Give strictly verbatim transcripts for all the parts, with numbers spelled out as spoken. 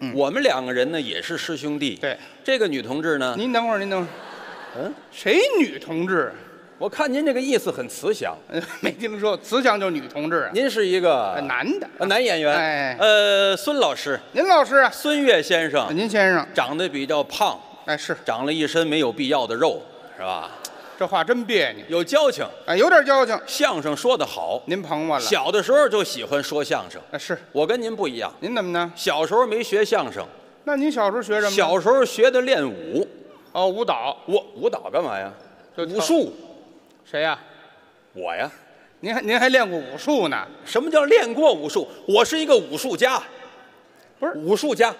嗯， 我们两个人呢也是师兄弟。 对， 这个女同志呢， 您等会儿，您等会儿， 嗯， 谁女同志？ 我看您这个意思很慈祥。 呃，没听说，慈祥就是女同志啊， 您是一个呃男的， 呃男演员。 哎呃，孙老师， 您老师啊， 孙越先生， 您先生， 长得比较胖， 哎，是长了一身没有必要的肉，是吧？ 这话真别扭， 有交情， 哎，有点交情， 相声说得好。 您捧我了， 小的时候就喜欢说相声， 啊，是， 我跟您不一样， 您怎么呢？ 小时候没学相声， 那您小时候学什么？ 小时候学的练武。 哦，舞蹈， 我舞蹈干嘛呀？ 就武术。 谁呀？ 我呀， 您还您还练过武术呢？ 什么叫练过武术？我是一个武术家， 不是武术家，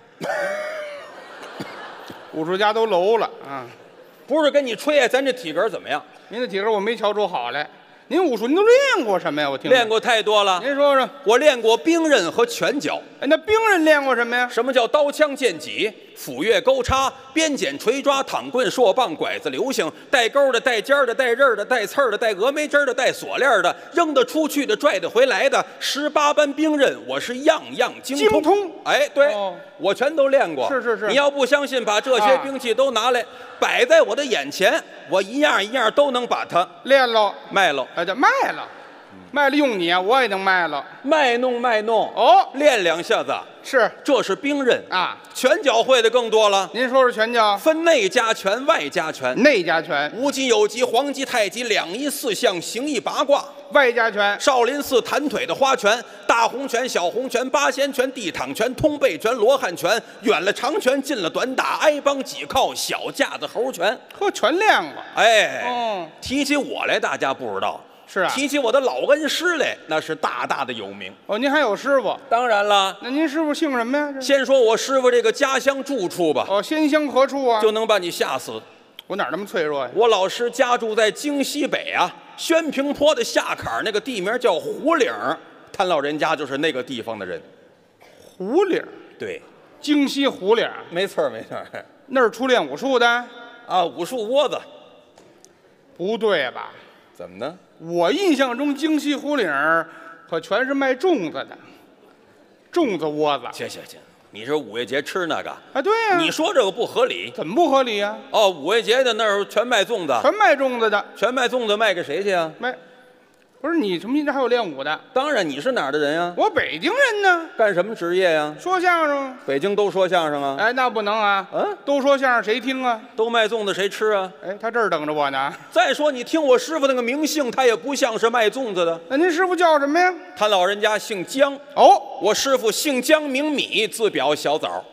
武术家都楼了啊！ 不是跟你吹呀，咱这体格怎么样？ 您的体格我没瞧出好来，您武术您都练过什么呀？我听着练。过太多了。 您说说， 我练过兵刃和拳脚。 哎，那兵人练过什么呀？ 什么叫刀枪剑戟、斧钺钩叉、鞭锏锤抓、躺棍槊棒、拐子流星，带钩的、带尖的、带刃儿的、带刺儿的、带峨眉针的、带锁链的，扔得出去的、拽得回来的，十八般兵刃，我是样样精通。 精通哎，对， 哦我全都练过。 是是是你要不相信，把这些啊兵器都拿来，摆在我的眼前，我一样一样都能把它练喽， 卖了， 哎，这卖了，卖了用你啊，我也能卖了。 卖弄卖弄。 哦， 练两下子， 是这是兵刃。 啊， 拳脚会的更多了。 您说说拳脚， 分内家拳、外家拳， 内家拳、 无极、有极、黄极、太极，两仪四象，形意八卦。 外家拳， 少林寺弹腿的花拳、大红拳、小红拳、八仙拳、地躺拳、通背拳、罗汉拳，远了长拳，近了短打，挨帮挤靠，小架子猴拳。 呵，全练过。 哎， 哦， 提起我来，大家不知道。 是啊。 提起我的老恩师来，那是大大的有名。 哦，您还有师傅？ 当然了， 那您师傅姓什么呀？这先说我师傅这个家乡住处吧， 哦，仙乡何处啊？ 就能把你吓死。 我哪儿那么脆弱呀？ 我老师家住在京西北啊，宣平坡的下坎儿，那个地名叫胡岭儿，他老人家就是那个地方的人。 胡岭， 对， 京西胡岭， 没错儿没错儿。 那儿出练武术的？ 啊，武术窝子， 不对吧？ 怎么呢？ 我印象中京西胡岭儿可全是卖粽子的，粽子窝子。 行行行，你是五月节吃那个？ 啊，对呀、 你说这个不合理。 怎么不合理呀、 哦，五月节的那儿全卖粽子， 全卖粽子的， 全卖粽子，卖给谁去啊？ 卖。不是你，什么？你这还有练武的？ 当然，你是哪儿的人呀？ 我北京人呢， 干什么职业呀？ 说相声。 北京都说相声啊？ 哎，那不能啊！ 嗯， 都说相声谁听啊？ 都卖粽子谁吃啊？ 哎，他这儿等着我呢。 再说你听我师傅那个名姓，他也不像是卖粽子的。 那您师傅叫什么呀？ 他老人家姓姜， 哦， 我师傅姓姜名米，自表小枣。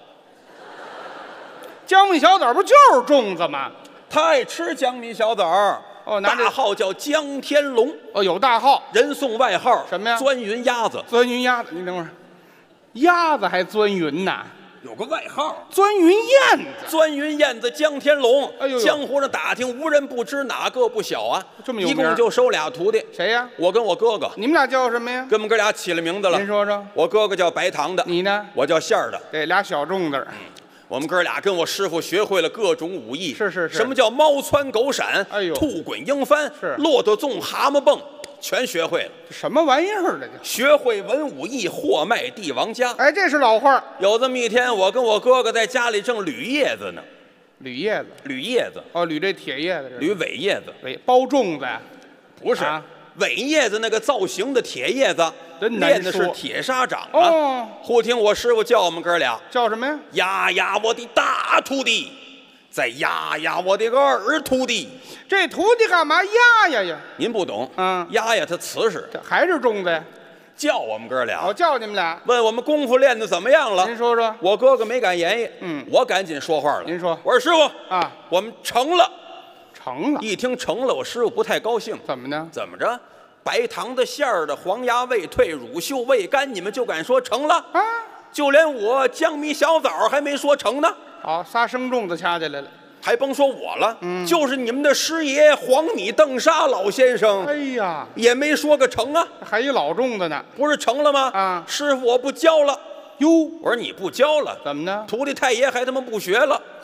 姜米小枣不就是粽子吗？ 他爱吃姜米小枣。 哦，拿这大号叫姜天龙， 哦有大号， 人送外号什么呀钻云鸭子， 钻云鸭子。您等会儿，鸭子还钻云呐？ 有个外号钻云燕子。 钻云燕子姜天龙。 哎呦呦江湖上打听，无人不知，哪个不晓啊？ 这么有名一共就收俩徒弟， 谁呀？ 我跟我哥哥， 你们俩叫什么呀？ 跟我们哥俩起了名字了您。说说， 我哥哥叫白糖的， 你呢？ 我叫馅儿的。 这俩小粽子儿。 我们哥俩跟我师傅学会了各种武艺。 是是是什么叫猫窜狗闪？ 哎呦兔滚鹰翻， 是骆驼纵蛤蟆蹦，全学会了。 这什么玩意儿？这叫学会文武艺，货卖帝王家。 哎，这是老话儿。 有这么一天，我跟我哥哥在家里正捋叶子呢， 捋叶子。 捋叶子， 哦，捋这铁叶子。 捋尾叶子， 喂，包粽子呀？ 不是、 啊尾叶子那个造型的铁叶子， 真难练的是说铁砂掌啊。 哦， 忽听我师傅叫我们哥俩， 叫什么呀？ 压压我的大徒弟，再压压我的个二徒弟。 这徒弟干嘛压呀呀？ 您不懂， 嗯压压他瓷实， 这还是粽子呀？ 叫我们哥俩， 我叫你们俩。 问我们功夫练的怎么样了。 您说说。 我哥哥没敢言语， 嗯我赶紧说话了。 您说我说师傅， 啊， 我们成了。 成了。 一听成了，我师傅不太高兴。 怎么呢？ 怎么着？白糖的馅儿的，黄牙未退，乳臭未干，你们就敢说成了？ 啊， 就连我江米小枣还没说成呢， 好，仨生粽子掐起来了。 还甭说我了，嗯，就是你们的师爷黄米邓沙老先生， 哎呀， 也没说个成啊， 还一老粽子呢。 不是成了吗？ 啊师傅我不教了。 哟， 我说你不教了， 怎么呢？ 徒弟太爷还他妈不学了。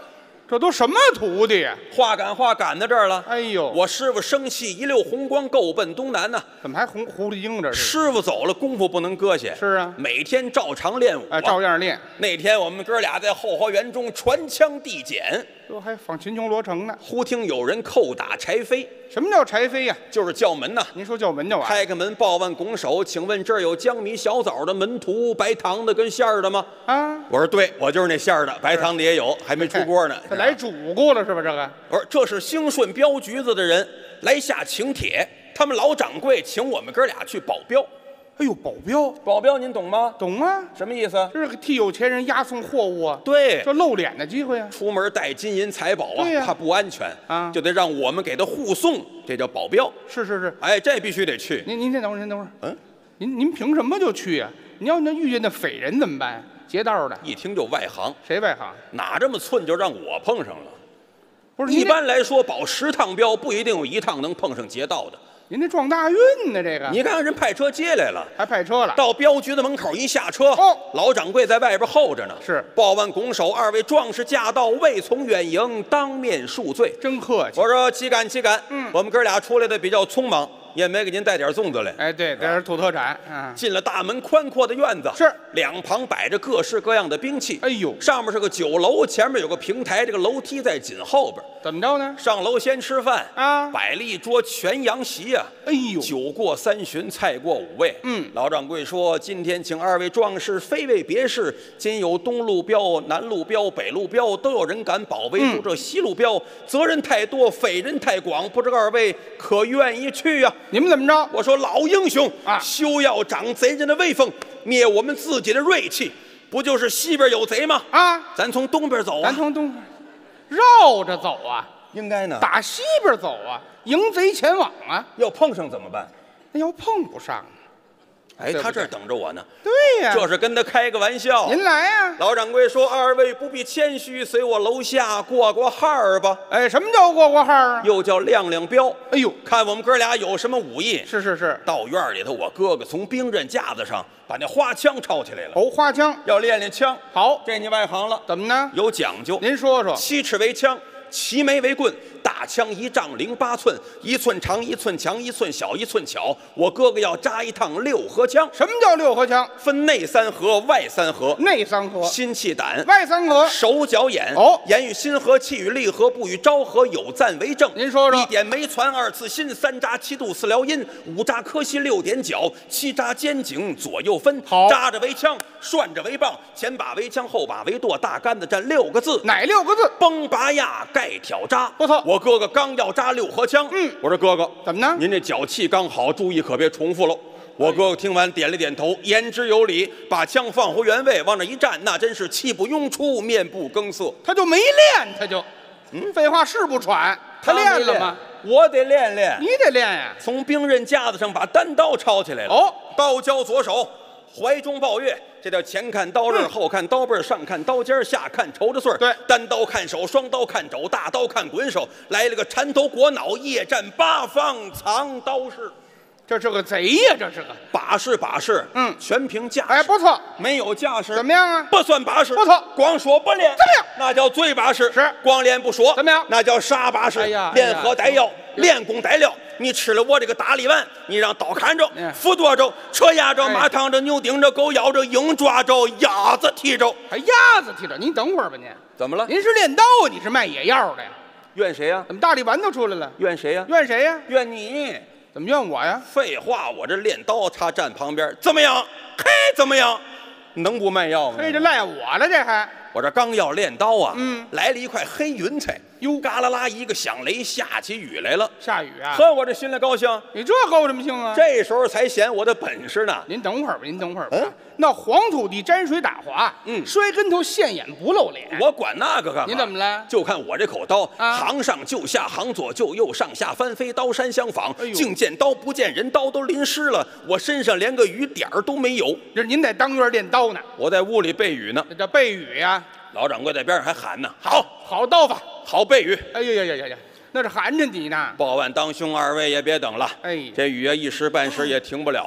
这都什么徒弟呀？ 话赶话赶到这儿了。 哎呦， 我师傅生气，一溜红光够奔东南呐。 怎么还红狐狸精这是？ 师傅走了，功夫不能搁下。 是啊， 每天照常练武啊， 哎，照样练。 那天我们哥俩在后花园中传枪递简， 这还仿秦琼罗成呢。 忽听有人叩打柴扉， 什么叫柴扉呀？ 就是叫门呐。 您说叫门叫啊？ 开开门，报万拱手，请问这儿有江米小枣的门徒，白糖的跟馅儿的吗？ 啊， 我说对，我就是那馅儿的，白糖的也有，还没出锅呢。 这来煮过了是吧？这个我说这是兴顺镖局子的人来下请帖，他们老掌柜请我们哥俩去保镖。 哎呦，保镖， 保镖您懂吗？ 懂啊？ 什么意思？ 这是替有钱人押送货物啊， 对， 这露脸的机会啊。 出门带金银财宝啊， 对呀怕不安全啊就得让我们给他护送，这叫保镖。 是是是， 哎，这必须得去。 您您先等会儿，您等会儿。 嗯， 您您凭什么就去呀？您要那遇见那匪人怎么办？劫道的， 一听就外行， 谁外行？ 哪这么寸就让我碰上了？ 不是一般来说，保十趟镖不一定有一趟能碰上劫道的。 您这撞大运呢？这个你看看人派车接来了， 还派车了？ 到镖局的门口一下车， 哦老掌柜在外边候着呢。 是报万拱手，二位壮士驾到，未从远迎，当面恕罪。 真客气。 我说岂敢岂敢， 嗯我们哥俩出来的比较匆忙，也没给您带点粽子来。 哎，对，这是土特产啊。 进了大门宽阔的院子， 是两旁摆着各式各样的兵器。 哎呦， 上面是个酒楼，前面有个平台，这个楼梯在紧后边。 怎么着呢？ 上楼先吃饭啊摆了一桌全羊席呀、 哎呦， 酒过三巡，菜过五味。 嗯老掌柜说：“今天请二位壮士，非为别事，今有东路镖、南路镖、北路镖，都有人敢保卫住这西路镖，责任太多，匪人太广，不知二位可愿意去呀、 你们怎么着？ 我说：“老英雄啊休要长贼人的威风，灭我们自己的锐气。不就是西边有贼吗？ 啊， 咱从东边走啊。 咱从东边绕着走啊， 应该呢。 打西边走啊，迎贼前往啊。 要碰上怎么办？ 那要碰不上呢？ 哎， 对不对他这儿等着我呢。 对呀、 这是跟他开个玩笑。 您来呀、 老掌柜说：“二位不必谦虚，随我楼下过过号儿吧。 哎，什么叫过过号啊？ 又叫亮亮镖。 哎呦， 看我们哥俩有什么武艺。” 是是是， 到院里头，我哥哥从兵刃架子上把那花枪抄起来了， 哦，花枪。 要练练枪。 好， 这你外行了， 怎么呢？ 有讲究。 您说说。 七尺为枪，齐眉为棍，大枪一丈零八寸，一寸长一寸强，一寸小一寸巧。我哥哥要扎一趟六合枪， 什么叫六合枪？ 分内三合，外三合， 内三合， 心气胆， 外三合。 手脚眼。 哦言语心和，气与力和，不与昭和，有赞为证。 您说说一点眉攒，二次心，三扎七度，四撩阴，五扎磕膝，六点脚，七扎肩颈，左右分。 好扎着为枪，涮着为棒，前把为枪，后把为舵，大杆子站六个字。 哪六个字？ 崩拔压，盖挑扎。 不错我哥哥刚要扎六合枪， 嗯我说哥哥怎么呢您这脚气刚好，注意可别重复喽。我哥哥听完点了点头，言之有理，把枪放回原位，往那一站，那真是气不拥出，面不更色。 他就没练，他就，嗯，废话是不喘，他没练了吗？？ 我得练练。 你得练呀。 从兵刃架子上把单刀抄起来了。 哦， 刀交左手，怀中抱月，这叫前看刀刃， 嗯后看刀背，上看刀尖，下看绸子穗儿。 对单刀看手，双刀看肘，大刀看滚手，来了个缠头裹脑，夜战八方藏刀式。 这是个贼呀，这是个。 把式把式， 嗯全凭架势。 哎，不错， 没有架势怎么样啊？ 不算把式， 不错光说不练怎么样？ 那叫最把式。 是光练不说怎么样那叫杀把式。 哎呀练哎呀喝逮药，练功逮料。你吃了我这个大力丸，你让刀砍着嗯， 斧剁着，车压着， 哎马趟着，牛顶着，狗咬着，鹰抓着，鸭子踢着。 还鸭子踢着，您等会儿吧，您。 怎么了？ 您是练刀啊？你是卖野药的呀？ 怨谁呀？ 怎么大力丸都出来了？ 怨谁呀？ 怨谁呀？ 怨你。 怎么怨我呀？ 废话，我这练刀，他站旁边，怎么样？嘿，怎么样？能不卖药吗？ 嘿，这赖我了，这还。 我这刚要练刀啊， 嗯来了一块黑云彩， 哟嘎啦啦一个响雷，下起雨来了。 下雨啊？ 呵，我这心里高兴， 你这高什么兴啊？ 这时候才显我的本事呢。 您等会儿吧，您等会儿吧。 嗯那黄土地沾水打滑， 嗯摔跟头现眼不露脸。 我管那个干嘛？ 您怎么了？ 就看我这口刀， 啊行上就下，行左就右，上下翻飞，刀山相仿哎呦， 净见刀不见人，刀都淋湿了，我身上连个雨点儿都没有。 这您在当院练刀呢， 我在屋里背雨呢， 这叫背雨呀。 老掌柜在边上还喊呢：“好， 好刀法。 好背雨。” 哎呀呀呀呀呀，那是含着你呢。 报万当兄，二位也别等了。 哎这雨啊，一时半时也停不了啊。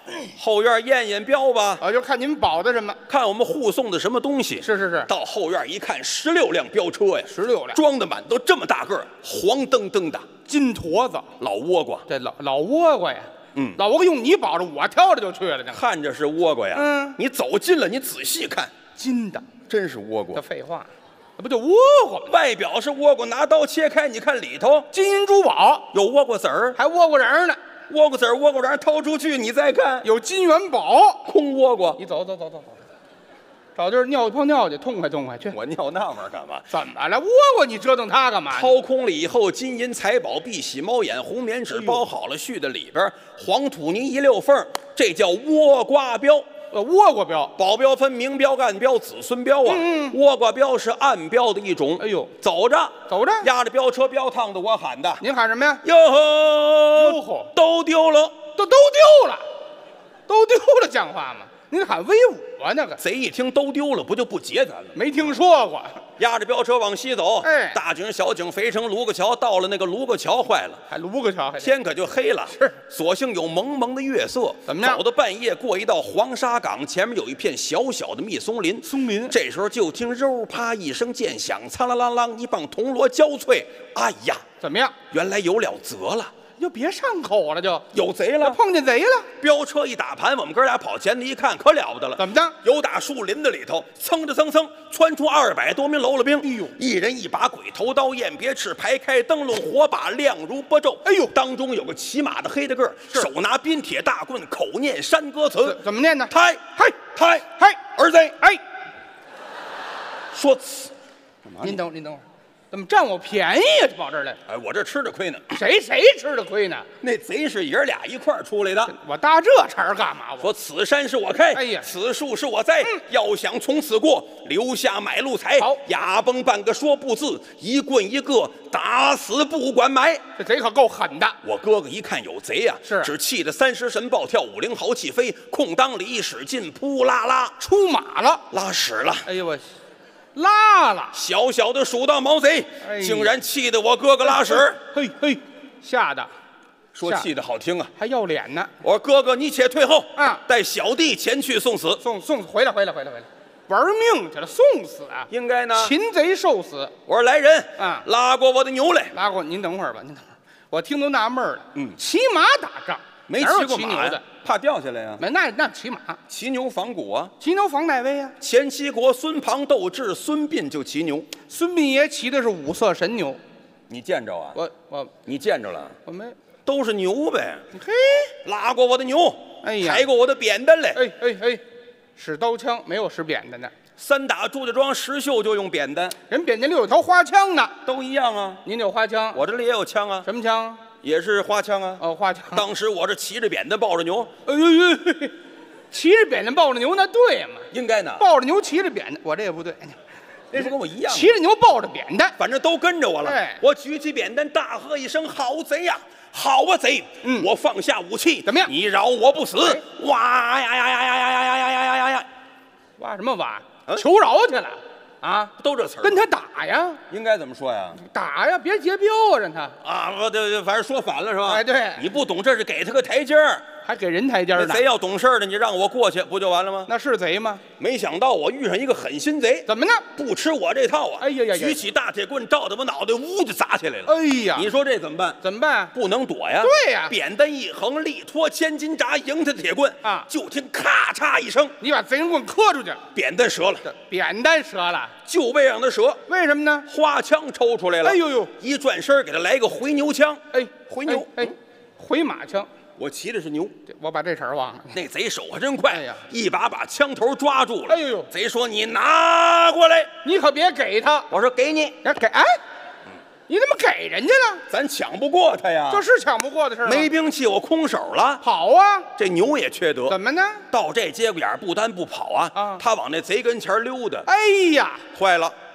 后院验验标吧， 啊，就看您保的什么。 看我们护送的什么东西。 是是是， 到后院一看，十六辆飙车呀， 十六辆装的满，都这么大个儿，黄澄澄的金坨子， 老倭瓜， 这老老倭瓜呀。 嗯， 老倭瓜用你保着，我挑着就去了呢。 看着是倭瓜呀， 嗯， 你走近了，你仔细看， 金的， 真是倭瓜这。废话，那不就倭瓜吗？ 外表是倭瓜，拿刀切开，你看里头金银珠宝， 有倭瓜子儿， 还倭瓜瓤呢， 倭瓜子儿、倭瓜瓤掏出去，你再看， 有金元宝。 空倭瓜。 你走走走走走，找地儿尿泡尿去，痛快痛快去。 我尿那玩意儿干嘛？ 怎么了？倭瓜你折腾它干嘛？ 掏空了以后，金银财宝、碧玺猫眼、红棉纸包好了，续在里边，黄土泥一溜缝，这叫倭瓜标。 呃，倭瓜标。 保镖分明标、暗标、子孙标啊。 嗯倭瓜标是暗标的一种。 哎呦， 走着走着， 压着飙车飙趟的，我喊的您喊什么呀？ 哟呵， 哟吼都丢了。 都都丢了，都丢了，像话吗？您喊威武啊？那个贼一听都丢了，不就不劫咱了？ 没听说过。 压着飙车往西走， 哎大井、小井、肥城、卢沟桥，到了那个卢沟桥，坏了， 还卢个桥，还天可就黑了。 是， 所幸有蒙蒙的月色。 怎么样走到半夜，过一道黄沙岗，前面有一片小小的密松林。 松林。 这时候就听肉啪一声剑响，苍啷啷啷，一棒铜锣交脆。哎呀， 怎么样？ 原来有了辙了， 就别上口了，就有贼了。 碰见贼了。 飙车一打盘，我们哥俩跑前头一看，可了不得了。 怎么着？ 有打树林子里头，蹭着蹭蹭窜出二百多名喽啰兵。 哎呦， 一人一把鬼头刀，雁别翅，排开灯笼，火把亮如波昼。 哎呦， 当中有个骑马的黑大个儿，手拿冰铁大棍，口念山歌词。 怎么念呢？ 胎嘿胎嘿， 儿贼， 哎， 说此。 您等您等会儿，怎么占我便宜呀？跑这儿来， 哎，我这吃着亏呢。 谁谁吃的亏呢？ 那贼是爷儿俩一块儿出来的。 我搭这茬儿干嘛？我说此山是我开， 哎呀此树是我栽，要想从此过，留下买路财。 好哑崩半个说不字，一棍一个打死不管埋。 这贼可够狠的。 我哥哥一看有贼呀、 是只气得三十神暴跳，五灵豪气飞，空当里一使劲，扑啦啦出马了。 拉屎了。 哎呦我，拉了。 小小的数到毛贼， 哎呀竟然气得我哥哥拉屎。 嘿嘿，吓得吓说气得好听啊！ 还要脸呢。 我说哥哥，你且退后， 啊带小弟前去送死。 送送回来回来回来回来，玩命去了，送死啊！ 应该呢。 擒贼受死。 我说来人， 啊拉过我的牛来。 拉过您等会儿吧，您等会儿，我听都纳闷了。 嗯骑马打仗没哪有骑过马呀骑牛的？， 怕掉下来呀。 没那那骑马， 骑牛仿古啊！ 骑牛防哪位呀？ 前七国孙庞斗智，孙膑就骑牛， 孙膑爷骑的是五色神牛， 你见着啊？ 我我你见着了？ 我没， 都是牛呗。 嘿， 拉过我的牛， 哎呀抬过我的扁担来。 哎哎哎，使刀枪没有使扁担的， 三打朱家庄石秀就用扁担， 人扁担里有条花枪呢。 都一样啊。 您有花枪？ 我这里也有枪啊， 什么枪？ 也是花枪啊。 哦，花枪。 当时我这骑着扁担抱着牛， 哎呦呦，嘿嘿骑着扁担抱着牛，那对嘛？ 应该呢。 抱着牛骑着扁担，我这也不对。 那不跟我一样吗？ 骑着牛抱着扁担， 反正都跟着我了。 哎我举起扁担，大喝一声：“好贼呀！好啊贼！” 嗯我放下武器， 怎么样你饶我不死！ 哎哇呀呀呀呀呀呀呀呀呀呀呀！ 挖什么挖？ 嗯求饶去了啊！ 都这词儿。 跟他打呀， 应该怎么说呀？ 打呀，别结标啊，让他啊，我对对，反正说反了是吧？ 哎对你不懂，这是给他个台阶儿。 还给人台阶儿呢那贼。要懂事儿的，你让我过去不就完了吗？ 那是贼吗？ 没想到我遇上一个狠心贼， 怎么呢？ 不吃我这套啊！ 哎呀呀呀举起大铁棍照着我脑袋，呜就砸起来了。 哎呀， 你说这怎么办？ 怎么办？ 不能躲呀！ 对呀扁担一横，力托千斤闸，迎他的铁棍啊就听咔嚓一声， 你把贼人棍磕出去， 扁担折了， 这扁担折了， 就为让他折， 为什么呢？ 花枪抽出来了。 哎呦呦， 一转身给他来个回牛枪。 哎， 回牛哎，哎回马枪， 我骑的是牛， 这我把这茬儿忘了。 那贼手还真快， 哎呀一把把枪头抓住了。 哎呦呦贼说你拿过来， 你可别给他， 我说给你， 人给哎，你怎么给人家了？ 咱抢不过他呀。 这是抢不过的事儿吗？ 没兵器，我空手了。 好啊， 这牛也缺德， 怎么呢？ 到这节骨眼儿不单不跑啊， 啊他往那贼跟前儿溜达， 哎呀， 坏了，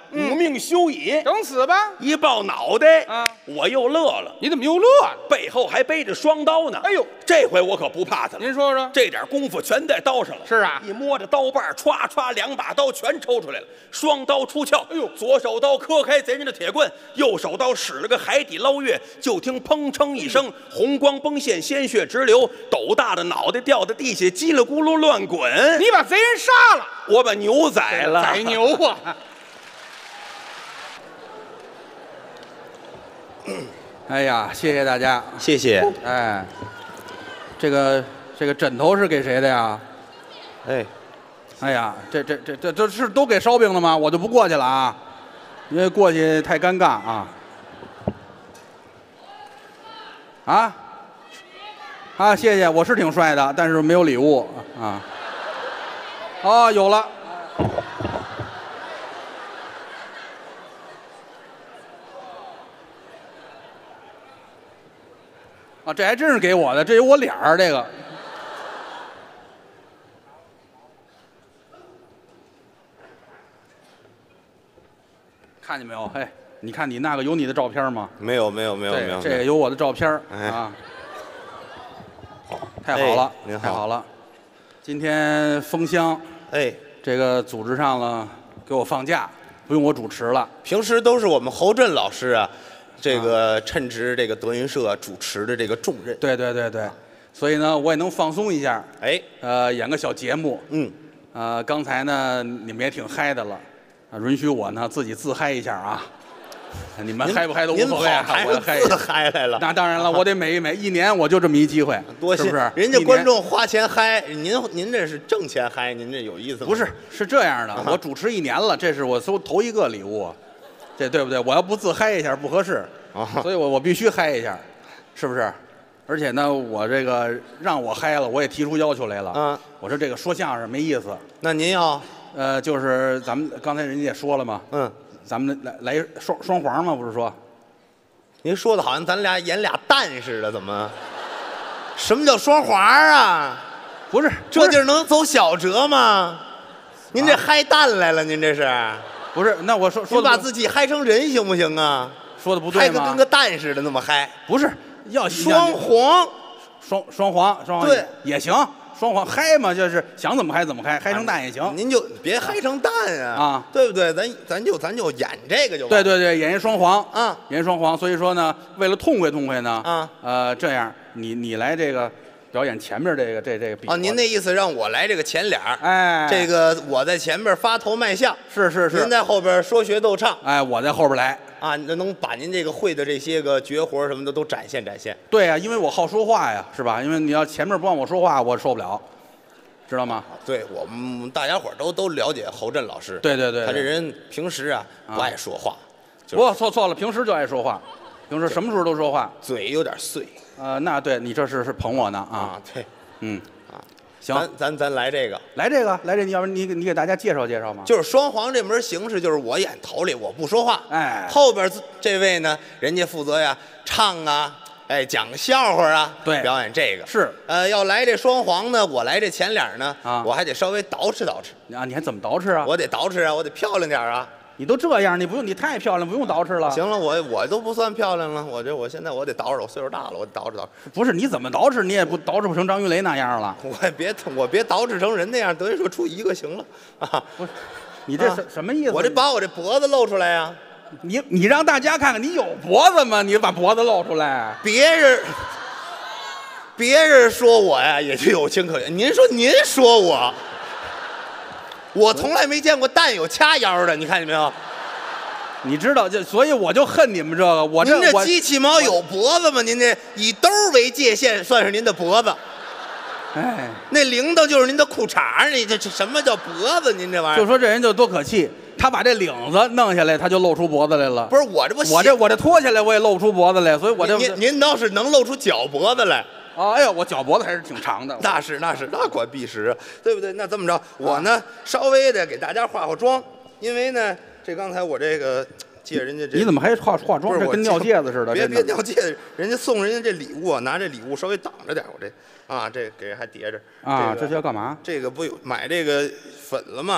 五命休矣， 等死吧。 一抱脑袋啊， 我又乐了。 你怎么又乐了？ 背后还背着双刀呢。 哎呦， 这回我可不怕他了。 您说说。 这点功夫全在刀上了。 是啊， 一摸着刀把，歘歘，两把刀全抽出来了，双刀出鞘。 哎呦， 左手刀磕开贼人的铁棍，右手刀使了个海底捞月。就听砰哧一声，红光崩现，鲜血直流，斗大的脑袋掉在地下，叽里咕噜乱滚。 你把贼人杀了， 我把牛宰了， 宰牛啊！ 哎呀，谢谢大家， 谢谢。 哎，这个这个枕头是给谁的呀？ 哎， 哎呀，这这这这这是都给烧饼的吗？我就不过去了啊，因为过去太尴尬啊。啊啊，谢谢，我是挺帅的，但是没有礼物啊。哦，有了。啊，这还真是给我的，这有我脸儿，这个。看见没有？嘿，你看你那个有你的照片吗？ 没有没有没有没有， 这个有我的照片哎啊。太好了， 哎您好太好了。今天封箱， 哎， 这个组织上了，给我放假，不用我主持了。 平时都是我们侯震老师啊，这个称职这个德云社主持的这个重任。 对对对对，所以呢，我也能放松一下。 哎， 呃，演个小节目。 嗯， 呃，刚才呢，你们也挺嗨的了，啊，允许我呢自己自嗨一下啊。你们嗨不嗨都无所谓啊， 还是我嗨自嗨来了。 那当然了，我得美一美，一年我就这么一机会， 多谢是不是？ 人家一年观众花钱嗨，您您这是挣钱嗨，您这有意思吗？ 不是，是这样的，我主持一年了，这是我收头一个礼物，这对不对？我要不自嗨一下不合适， 啊所以我我必须嗨一下，是不是？而且呢，我这个让我嗨了，我也提出要求来了。 嗯， 我说这个说相声没意思， 那您要呃，就是咱们刚才人家也说了嘛， 嗯， 咱们来来双双簧嘛，不是说？ 您说的好像咱俩演俩蛋似的，怎么？什么叫双簧啊？ 不是， 这不是地儿能走小折吗？您这啊嗨蛋来了，您这是？ 不是，那我说说的不您把自己嗨成人行不行啊？ 说的不对吗？ 嗨个跟个蛋似的那么嗨， 不是要双簧， 双双簧双簧对也行，双簧嗨嘛，就是想怎么嗨怎么嗨，嗨成蛋也行。 您就别嗨成蛋啊， 啊对不对？咱咱就咱就演这个就完对对对，演一双簧啊， 演一双簧。所以说呢，为了痛快痛快呢， 啊， 呃，这样你你来这个表演前面这个这这个比啊，您那意思让我来这个前脸儿， 哎， 这个我在前边发头卖相， 是是是， 您在后边说学逗唱哎，我在后边来。 啊，那能把您这个会的这些个绝活什么的都展现展现。 对呀、因为我好说话呀，是吧？因为你要前面不让我说话，我受不了，知道吗？ 对我们大家伙儿都都了解侯震老师， 对对对，对他这人平时啊不爱说话，就是不错错了，平时就爱说话，平时什么时候都说话。 嘴有点碎呃，那对你这是是捧我呢啊， 啊。对， 嗯， 啊， 行， 咱咱咱来这个， 来这个来这个，要不然你给你给大家介绍介绍吗？ 就是双簧这门形式，就是我演头里我不说话， 哎后边这位呢，人家负责呀唱啊，哎讲笑话啊， 对表演这个是呃，要来这双簧呢，我来这前脸呢， 啊我还得稍微捯饬捯饬， 啊，你还怎么捯饬啊？ 我得捯饬啊，我得漂亮点啊。 你都这样，你不用，你太漂亮，不用捯饬了。 行了，我我都不算漂亮了，我这我现在我得捯饬，我岁数大了，我得捯饬捯饬。 不是你怎么捯饬，你也不捯饬不成张云雷那样了。 我也别我别捯饬成人那样，德云社出一个行了啊！ 不是，你这什、 啊什么意思？ 我这把我这脖子露出来呀、 你你让大家看看，你有脖子吗？你把脖子露出来。 别人别人说我呀，也就有情可原。您说您说我，我从来没见过蛋有掐腰的，你看见没有？ 你知道，就所以我就恨你们这个。我这我您这机器猫有脖子吗？您这以兜为界限，算是您的脖子。 哎， 那铃铛就是您的裤衩，你这这什么叫脖子？您这玩意就儿说这人就多可气，他把这领子弄下来，他就露出脖子来了。 不是我这不我这我这脱下来我也露不出脖子来，所以我这您您您倒是能露出脚脖子来。 啊，哎呦，我脚脖子还是挺长的。 那是那是那管必实，对不对？那这么着，我呢稍微的给大家化化妆，因为呢，这刚才我这个借人家这， 你怎么还化化妆？ 不是我这跟尿戒子似的。 别真的别尿戒指，人家送人家这礼物啊，拿这礼物稍微挡着点，我这啊，这给人还叠着啊， 这个这叫干嘛？ 这个不有买这个粉了吗？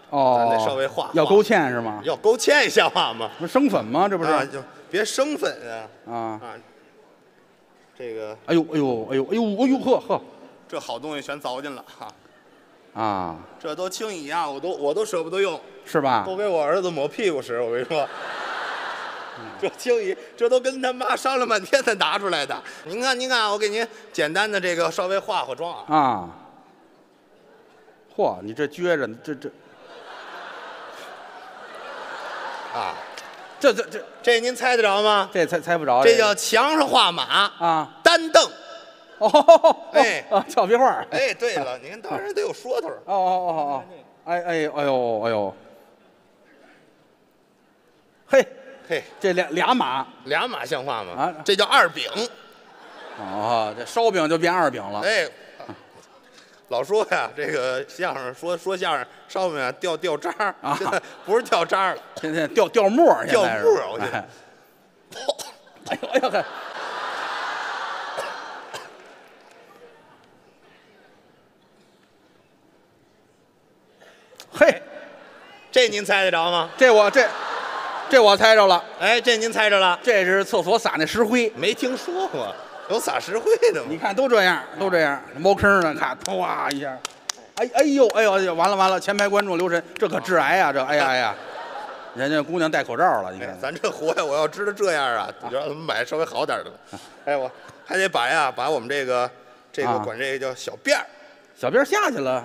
哦， 咱得稍微画画要勾芡是吗？ 要勾芡像话吗？ 不是生粉吗？这不是啊，就别生粉啊啊？ 啊！这个哎呦哎呦哎呦哎呦哎呦呵呵这好东西全凿进了哈， 啊， 这都清乙啊，我都我都舍不得用， 是吧？ 都给我儿子抹屁股使。我跟你说，这清乙这都跟他妈商量半天才拿出来的。您看您看，我给您简单的这个稍微化化妆啊。 啊，嚯，你这撅着，这这啊， 这这这这您猜得着吗？ 这猜猜不着， 这叫墙上画马啊， 单凳。 哦， 哎啊，俏皮话， 哎，对了，您看当然得有说头。 哦哦哦哦，哎哎哎呦哎呦，嘿， 嘿， 这俩俩马， 俩马像话吗？ 啊这叫二饼。 哦，这烧饼就变二饼了， 哎，老说呀，这个相声说说相声烧饼啊掉掉渣儿啊现在不是掉渣儿了， 现在掉掉沫儿，现掉在是沫儿我觉得哎哎呦哎呦嘿，嘿， 这您猜得着吗？ 这我这这我猜着了， 哎，这您猜着了？ 这是厕所撒那石灰。 没听说过有撒石灰的吗你？看都这样，都这样，茅坑呢，看，哗一下，哎哎呦哎呦哎呦，完了完了，前排观众留神，这可致癌啊，这哎呀哎呀，人家姑娘戴口罩了，你哎看， 咱这活呀，我要知道这样啊，就让他们买稍微好点的了。哎，我还得把呀，把我们这个这个啊管这个叫小辫儿， 小辫下去了，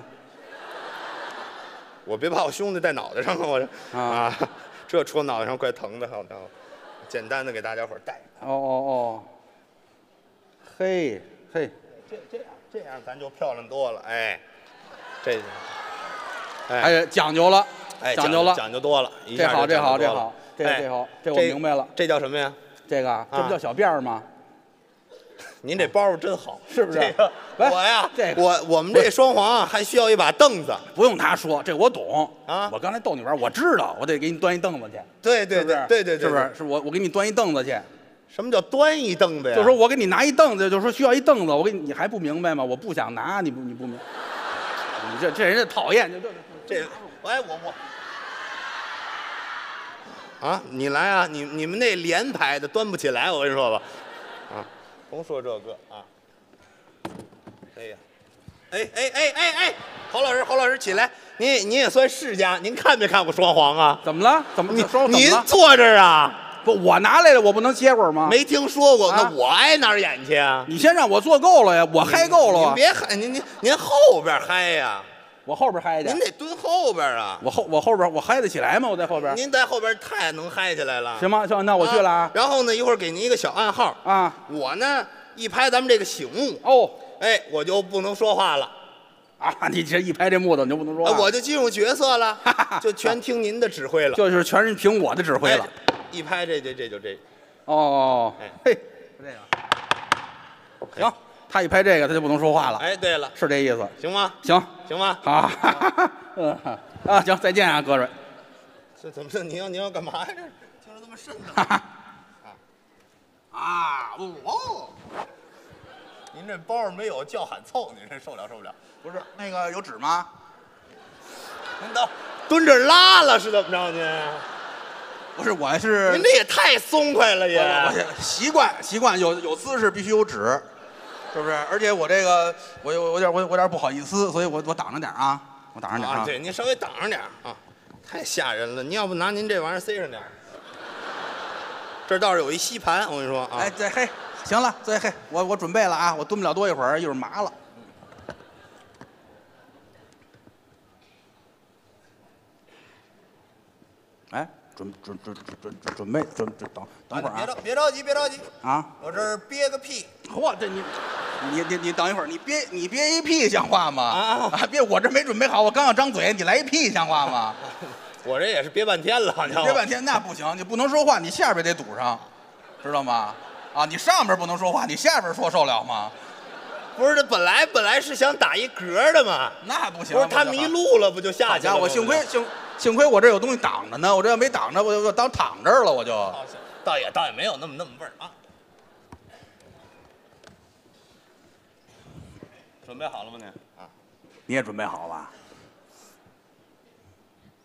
我别把我兄弟戴脑袋上了，我这啊啊，这戳脑袋上怪疼的，好家伙！简单的给大家伙儿戴。 哦哦哦，嘿嘿， 这这样这样咱就漂亮多了，哎，这，哎哎讲究了， 哎讲究了， 讲究多了，一下就这好这好讲究多了这好，这哎这好，这我明白了， 这叫什么呀？ 这个啊这不叫小辫儿吗？ 您这包真好， 是不是这个来我呀， 这个我我们这双簧啊，还需要一把凳子。 不用他说，这我懂啊我刚才逗你玩儿，我知道，我得给你端一凳子去， 对对是不是对对对， 是不是？？是我我给你端一凳子去， 什么叫端一凳子呀？ 就说我给你拿一凳子，就说需要一凳子，我给你，你还不明白吗？我不想拿，你不你不明，你这这人家讨厌，就就这，哎我我，啊，你来啊，你你们那连排的端不起来，我跟你说吧，啊，甭说这个啊，哎呀，哎哎哎哎哎，侯老师侯老师起来，您您也算世家，您看没看过双簧啊？ 怎么了？怎么你说怎么您了？ 坐这儿啊？ 不，我拿来了，我不能歇会儿吗？ 没听说过， 啊那我挨哪儿演去啊？ 你先让我坐够了呀，我嗨够了您啊， 别嗨，您您您后边嗨呀， 我后边嗨去您，得蹲后边啊。 我后我后边我嗨得起来吗？我在后边， 您在后边太能嗨起来了。 行吗？行，那我去了啊。 然后呢，一会儿给您一个小暗号。 啊我呢一拍咱们这个醒目， 哦哎，我就不能说话了， 啊，你这一拍这木头你就不能说话， 哎我就进入角色了，就全听您的指挥了。 就是全是凭我的指挥了。 哎一拍这这这就这， 哦哎， 嘿，这个行，他一拍这个他就不能说话了， 哎，对了， 是这意思。 行吗？ 行， 行吗？ 好，哈哈哈嗯啊，行，再见啊，各位。 这怎么着？您要您要干嘛呀？这听着这么瘆哈得哈， 啊！哦，您这包没有叫喊凑，您这受不了受不了。 不是那个有纸吗？ 您等蹲着拉了是怎么着？您不是，我是您这也太松快了也。 我我习惯习惯有有姿势必须有纸，是不是？而且我这个我有我有点我有点不好意思，所以我我挡着点啊，我挡着点啊， 啊。 对，您稍微挡着点啊，太吓人了。您要不拿您这玩意儿塞上点儿这儿倒是有一吸盘，我跟你说啊。 哎，这嘿，行了，这嘿，我我准备了啊，我蹲不了多一会儿，一会儿麻了。哎，准准准准准准准备准准等等会儿啊别着别着急，别着急， 啊！ 我这儿憋个屁。 嚯，这你你你你等一会儿，你憋你憋一屁像话吗？ 啊啊！憋我这没准备好，我刚要张嘴，你来一屁像话吗？ 我这也是憋半天了，好家伙。 憋半天那不行，你不能说话，你下边得堵上，知道吗？啊，你上边不能说话，你下边说受了吗？ 不是，这本来本来是想打一嗝的嘛， 那不行， 不是他迷路了，不就下去了吗？ 好家伙，幸亏幸幸亏我这有东西挡着呢，我这要没挡着，我就我当躺这儿了，我就。 哦行倒也倒也没有那么那么味儿啊。准备好了吗您？啊， 你也准备好了？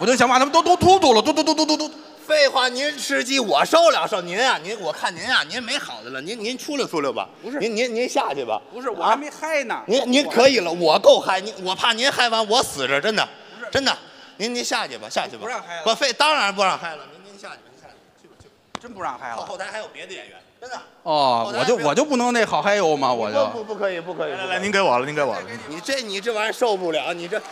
我就想把他们都都突突了，突突突突突突。 废话，您吃鸡我受了受，您啊，您我看您啊，您没好的了，您您出溜出溜吧。 不是您您您下去吧。 不是，我还没嗨呢。 您您可以了，我够嗨，您我怕您嗨完我死着，真的，真的。您您下去吧，下去吧。 不让嗨了。 不废，当然不让嗨了。您您下去吧，您下去，去吧去吧。 真不让嗨了。 后后台还有别的演员，真的。 哦，我就我就不能那好嗨哟吗？我就不不不可以不可以。 来来，您给我了，您给我了。 你这你这玩意儿受不了，你这，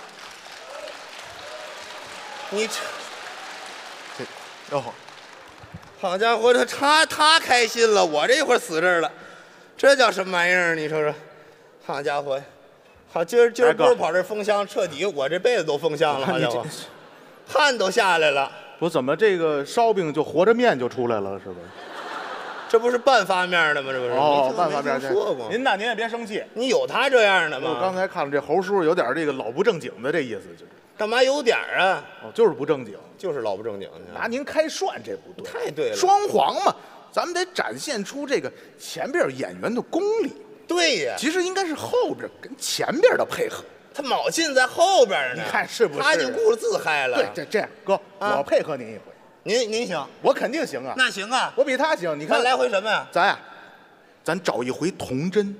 你这， 哟， 好家伙，他他他开心了，我这一会儿死这儿了，这叫什么玩意儿？你说说，好家伙，好今儿今儿不是跑这封箱，彻底我这辈子都封箱了，好家伙，汗都下来了。 我怎么这个烧饼就和着面就出来了，是吧？ 这不是半发面的吗？这不是哦，半发面说过。 您呐，您也别生气。 你有他这样的吗？ 我刚才看了这侯叔有点这个老不正经的这意思，就是干嘛有点儿啊？ 哦，就是不正经， 就是老不正经。 拿您开涮这不对， 太对了。 双簧嘛，咱们得展现出这个前边演员的功力。 对呀， 其实应该是后边跟前边的配合。 他卯劲在后边呢， 你看是不是？ 他已经顾着自嗨了。 对，这这样，哥， 啊我配合您一回。 您您行， 我肯定行啊。 那行啊， 我比他行。你看咱来回什么呀？ 咱呀，咱找一回童真。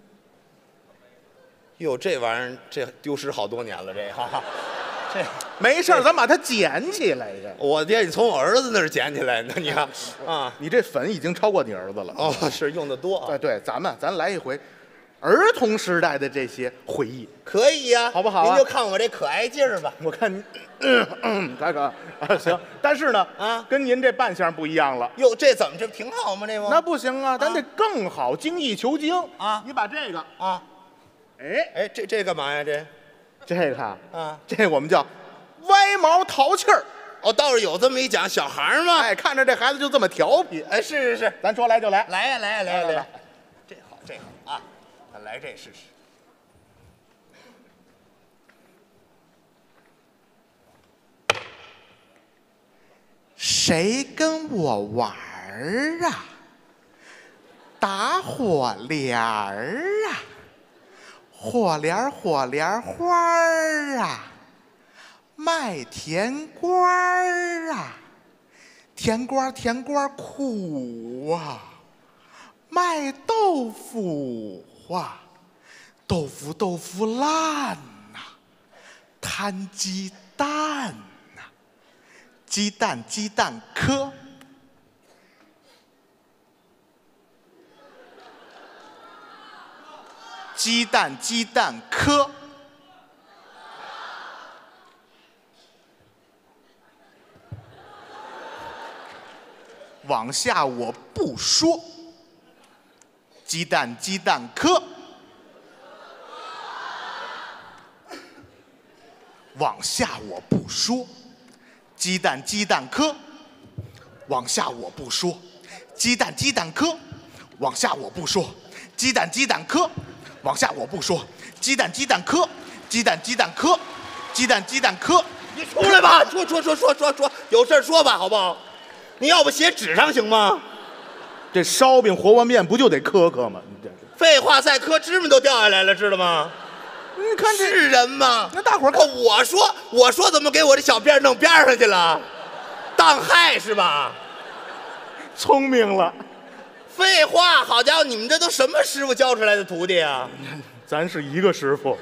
哟，这玩意儿这丢失好多年了，这哈哈，这没事儿，咱把它捡起来。这我爹你从我儿子那儿捡起来的，你看啊， 你这粉已经超过你儿子了。 哦，是用的多啊。 对对，咱们咱来一回儿童时代的这些回忆， 可以呀， 好不好啊您就看我这可爱劲儿吧。 我看你，嗯嗯，大哥啊，行。但是呢， 啊跟您这扮相不一样了。 哟，这怎么这挺好吗？这不那不行啊，咱得更好，精益求精啊你把这个， 啊， 哎， 哎，这这干嘛呀？这这个啊， 啊， 这我们叫歪毛淘气儿。 哦，倒是有这么一讲，小孩儿嘛。 哎，看着这孩子就这么调皮。 哎，是是是， 咱说来就来， 来呀来呀来呀来来来呀，这好这好啊，咱来这试试。 谁跟我玩儿啊？打火帘儿啊，火帘儿火帘儿花儿啊，卖甜瓜儿啊，甜瓜儿甜瓜儿苦啊，卖豆腐啊，豆腐豆腐烂呐、摊鸡蛋呐、鸡蛋鸡蛋磕，鸡蛋鸡蛋磕，往下我不说，鸡蛋鸡蛋磕，往下我不说，鸡蛋鸡蛋磕，往下我不说，鸡蛋鸡蛋磕，往下我不说，鸡蛋鸡蛋磕，往下我不说，鸡蛋鸡蛋磕，鸡蛋鸡蛋磕，鸡蛋鸡蛋磕， 你出来吧，说说说说说说，有事儿说吧，好不好？你要不写纸上行吗？ 这烧饼和完面不就得磕磕吗？你这废话，再磕芝麻都掉下来了，知道吗？ 你看这是人吗？ 那大伙儿哦，我说我说怎么给我这小辫儿弄边上去了？当害是吧？ 聪明了， 废话，好家伙，你们这都什么师傅教出来的徒弟啊？ 咱是一个师傅。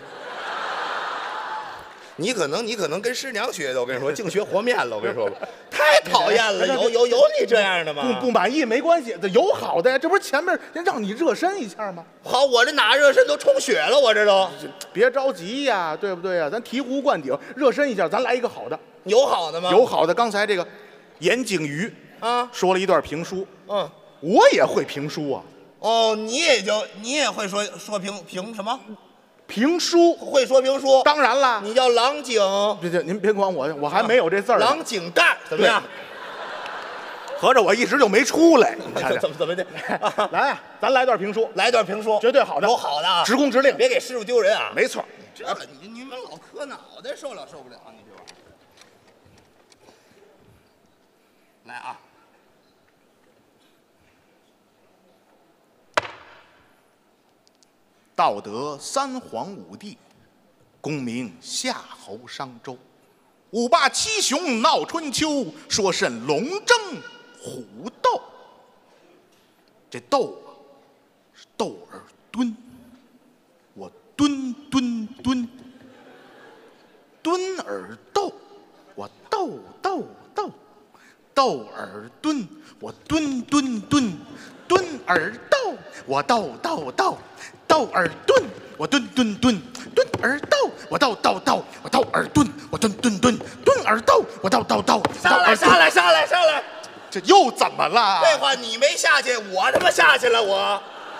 你可能你可能跟师娘学的，我跟你说，净学和面了，我跟你说吧，太讨厌了，有有有你这样的吗？ 不不满意没关系，这有好的呀，这不是前面人让你热身一下吗？ 好，我这哪热身都充血了，我这都别着急呀，对不对呀？咱醍醐灌顶，热身一下，咱来一个好的。 有好的吗？ 有好的，刚才这个严景瑜啊， 说了一段评书， 嗯， 我也会评书啊。 哦，你也就你也会说说评评什么？ 评书会说评书？ 当然啦， 你叫郎井， 这这您别管我，我还没有这字儿呢。 郎井盖怎么样？ 合着我一直就没出来。你看怎么怎么的？ 来啊，咱来段评书， 来段评书， 绝对好的， 有好的啊， 直供直令， 别给师傅丢人啊！ 没错。 这你你们老磕脑袋，受了受不了你这玩意儿。来啊！ 道德三皇五帝，功名夏侯商周， 五霸七雄闹春秋，说甚龙争虎斗。这斗啊，是窦尔敦。我敦敦敦，敦尔斗，我斗斗斗，窦尔敦，我敦敦敦，敦尔斗，我斗斗斗，窦尔敦，我敦敦敦，敦尔斗，我斗斗斗，我窦尔敦，我敦敦敦，敦尔斗，我斗斗斗。 上来上来上来上来！ 这又怎么了？ 废话，你没下去，我他妈下去了，我。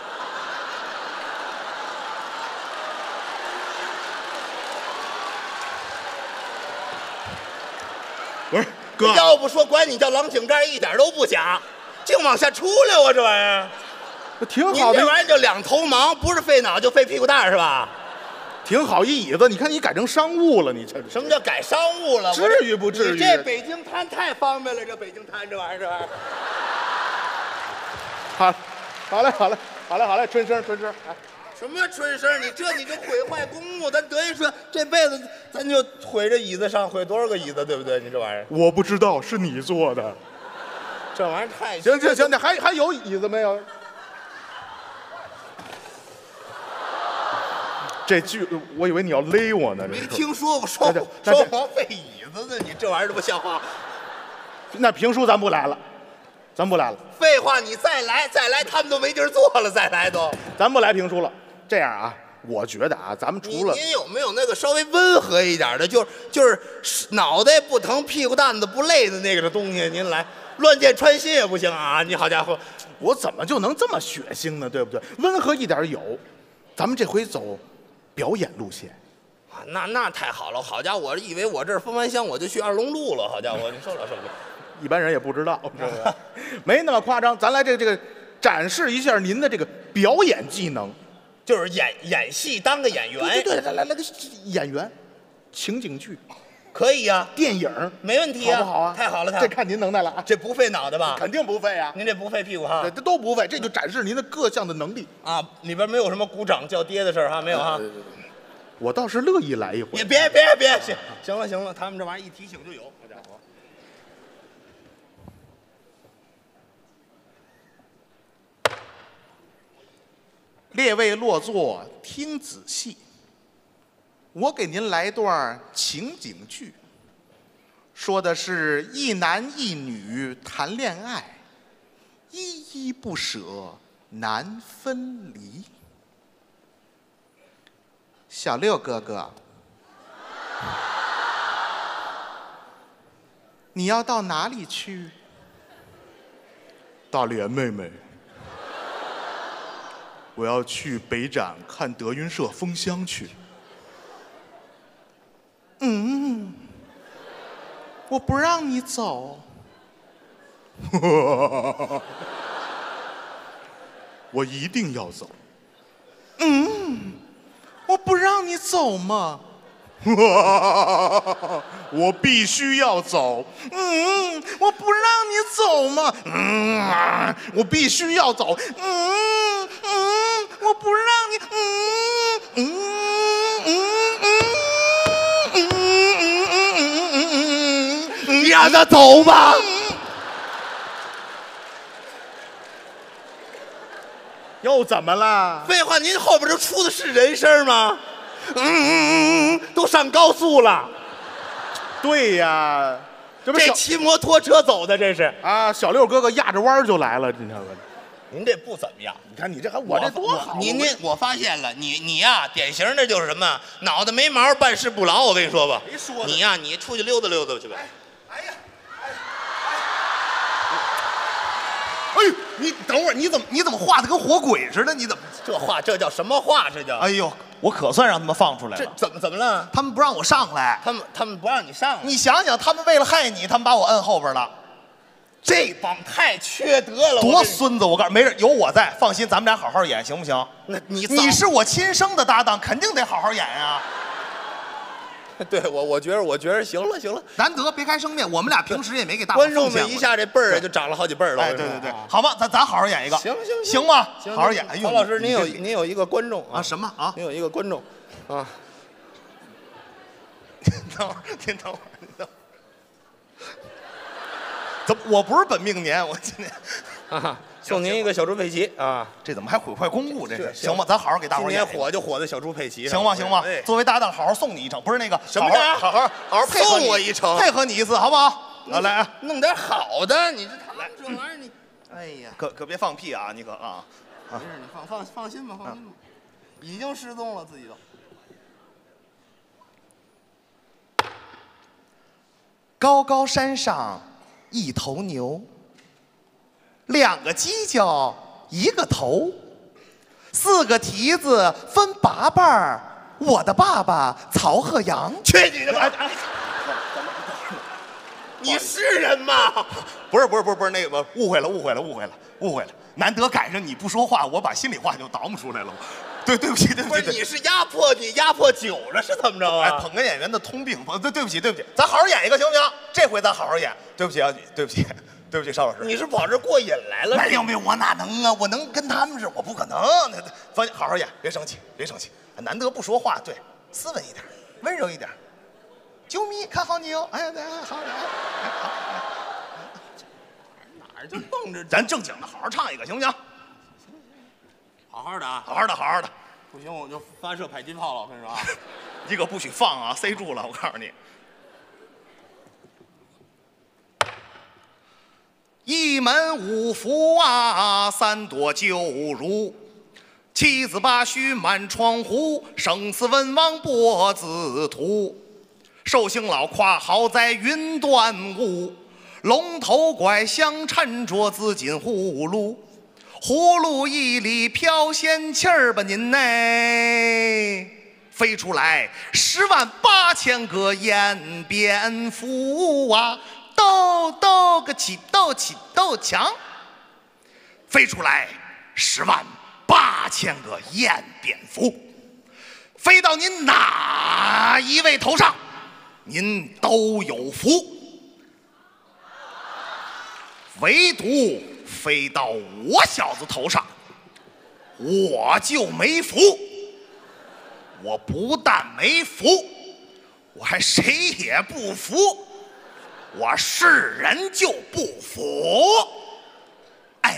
不是哥， 要不说管你叫狼井盖，一点都不假，净往下出溜啊，这玩意儿。你挺好的， 这玩意儿就两头忙，不是费脑就费屁股蛋儿是吧？ 挺好一椅子。你看你改成商务了，你这什么叫改商务了？ 至于不至于？ 你这北京摊太方便了，这北京摊这玩意儿，这玩意儿。 好，好嘞，好嘞，好嘞，好嘞，春生，春生，哎， 什么春生？你这你就毁坏公务，咱德云社这辈子咱就毁这椅子上，毁多少个椅子，对不对？你这玩意儿， 我不知道是你做的。 这玩意儿太行行行，那还还有椅子没有？这句我以为你要勒我呢。 没这听说过双那这双黄废椅子的，你这玩意儿这不像话。 那评书咱不来了，咱不来了， 废话，你再来再来，他们都没地儿坐了，再来都。 咱不来评书了。这样啊，我觉得啊，咱们除了您有没有那个稍微温和一点的，就是就是脑袋不疼、屁股蛋子不累的那个东西？您来，乱箭穿心也不行啊！你好家伙， 我怎么就能这么血腥呢？对不对？温和一点有，咱们这回走表演路线。 啊，那那太好了！好家伙，我以为我这儿封完箱我就去二龙路了。好家伙，你受了受了。 一般人也不知道，是不是？没那么夸张。咱来这个这个展示一下您的这个表演技能， 就是演演戏当个演员。 对对对，来来来，演员，情景剧， 可以呀、啊， 电影没问题呀、 好不好啊？ 太好了，太好了， 这看您能耐了啊！ 这不费脑袋吧？ 肯定不费啊， 您这不费屁股哈？ 这都不费，这就展示您的各项的能力啊！里边没有什么鼓掌叫爹的事儿哈，没有哈。 我倒是乐意来一回。 别别别别，行行了行了，他们这玩意儿一提醒就有，好家伙。 列位落座，听仔细。我给您来段情景剧，说的是一男一女谈恋爱，依依不舍，难分离。小六哥哥，你要到哪里去？大莲妹妹。我要去北展看德云社封箱去。嗯，我不让你走。我一定要走。嗯，我不让你走嘛。我必须要走。嗯，我不让你走嘛。嗯，我必须要走。嗯嗯，我不让你。嗯嗯嗯嗯嗯嗯嗯嗯，你让他走吧。又怎么了？ 废话，您后边这出的是人声吗？嗯嗯嗯，都上高速了。 对呀，这不是这小骑摩托车走的，这是。 啊，小六哥哥压着弯儿就来了，你看看， 您这不怎么样。 你看你这还我这多好。 您您，我发现了，你你呀，典型的就是什么，脑袋没毛，办事不牢。我跟你说吧， 谁说的你呀，你出去溜达溜达去呗。 哎呀，哎呦，你等会儿，你怎么你怎么画的跟活鬼似的？你怎么？ 这话这叫什么话？这叫哎呦，我可算让他们放出来了。 这怎么怎么了？ 他们不让我上来， 他们他们不让你上， 你想想，他们为了害你，他们把我摁后边了， 这帮太缺德了，我多跟你孙子！我告诉你，没事，有我在，放心，咱们俩好好演，行不行？ 那你你是我亲生的搭档，肯定得好好演呀。 对我，我觉得我觉得行了行了， 难得别开生面，我们俩平时也没给大伙观众奉献过们一下这辈儿就长了好几辈儿了。 哎， 我跟你说对对对，好吧，咱咱好好演一个， 行行行吗？ 行好好演。哎呦， 曹老师，您有你这您有一个观众啊什么啊？ 您有一个观众啊， 您等会儿，您等会儿，您等会儿。怎么？我不是本命年，我今年啊，送您一个小猪佩奇啊！ 这怎么还毁坏公物？这是是行吧？咱好好给大伙今年儿演。 火就火在小猪佩奇上， 行吗？行吗哎？ 作为搭档，好好送你一程，不是那个什么叫好好好好好配合你送我一程配合你一次，好不好？啊，来啊！ 弄点好的，你这他们这玩意儿你，哎呀， 可可别放屁啊！你可啊！ 没事，你放放放心吧，放心吧，已经失踪了自己都。 高高山上一头牛，两个犄角一个头，四个蹄子分八瓣儿。我的爸爸曹鹤阳， 去你的吧！你是人吗？ 不是不是不是不是那个误会了误会了误会了误会了，难得赶上你不说话，我把心里话就倒磨出来了。对对不起对不起， 不是，你是压迫你压迫久了是怎么着哎， 啊？ 捧哏演员的通病。对对不起对不起，咱好好演一个行不行？这回咱好好演。对不起啊，对不起对不起，邵老师。 你是跑这过瘾来了？ 没有没有，我哪能啊？我能跟他们似的？我不可能。那放心，好好演，别生气，别生气。难得不说话，对，斯文一点，温柔一点。啾咪，看好你哦！哎呀，哎好，哎好， 哪儿就蹦着？ 咱正经的好好唱一个，行不行？ 好好的啊！ 好好的，好好的。 不行我就发射迫击炮了，我跟你说啊！ 你可不许放啊，塞住了，我告诉你。一门五福啊，三多九如，七字八虚满窗户，生死文王脖子土。寿星老跨好在云端午，龙头怪相缠着紫金葫芦。葫芦一里飘仙气儿吧您呢，飞出来十万八千个燕蝙蝠啊，斗斗个起斗起斗强，飞出来十万八千个燕蝙蝠，飞到您哪一位头上，您都有福，唯独飞到我小子头上，我就没福。我不但没福，我还谁也不服。我是人就不服。哎，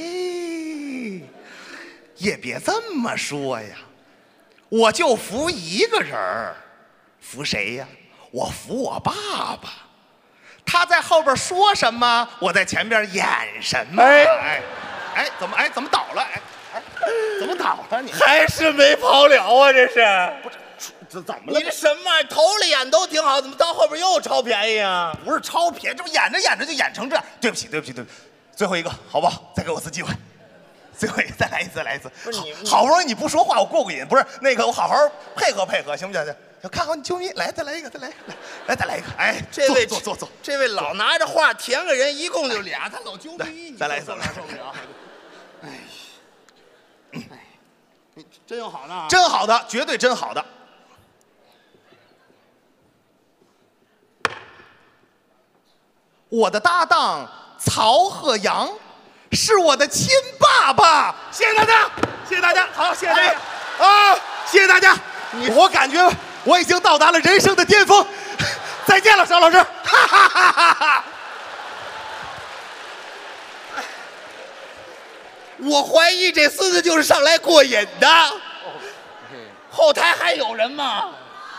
也别这么说呀，我就服一个人儿，服谁呀？我服我爸爸。他在后边说什么，我在前边演什么。哎哎哎，怎么哎怎么倒了？哎哎，怎么倒了你？ 还是没跑了啊！这是不是这怎么了？ 你这什么？头里演都挺好，怎么到后边又超便宜啊？ 不是超便宜，这不演着演着就演成这样。对不起对不起对不起，最后一个好不好？再给我次机会，最后一个再来一次再来一次。 不是你好好不容易你不说话，我过过瘾。不是那个，我好好配合配合，行不行？行，看好你啾咪，来再来一个，再来来来再来一个。哎， 这位坐坐坐坐。 这位老拿着话填个人，一共就俩，他老揪逼， 再来一次受不了。哎，哎，你真有好的啊！ 真好的，绝对真好的。我的搭档曹鹤阳是我的亲爸爸，谢谢大家，谢谢大家，好，谢谢大家啊，谢谢大家。我感觉我已经到达了人生的巅峰，再见了，邵老师，哈哈哈哈哈。 我怀疑这孙子就是上来过瘾的。后台还有人吗？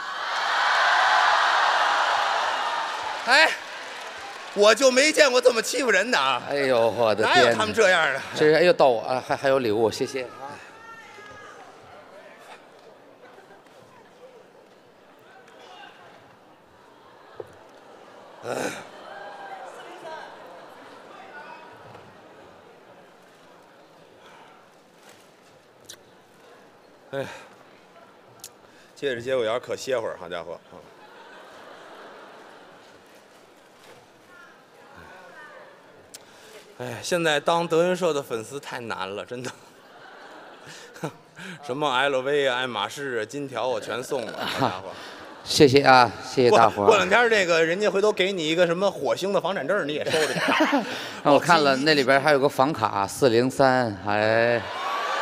哎，我就没见过这么欺负人的啊！ 哎呦，我的天！ 哪有他们这样的？ 这是哎呦到我啊，还还有礼物，谢谢啊。 哎，接着接我要可歇会儿，好家伙！哎，现在当德云社的粉丝太难了，真的。什么 L V 啊、爱马仕啊、金条我全送了，好家伙！ 谢谢啊，谢谢大伙儿。 过两天这个人家回头给你一个什么火星的房产证，你也收着点。 让我看了那里边还有个房卡四零三，哎，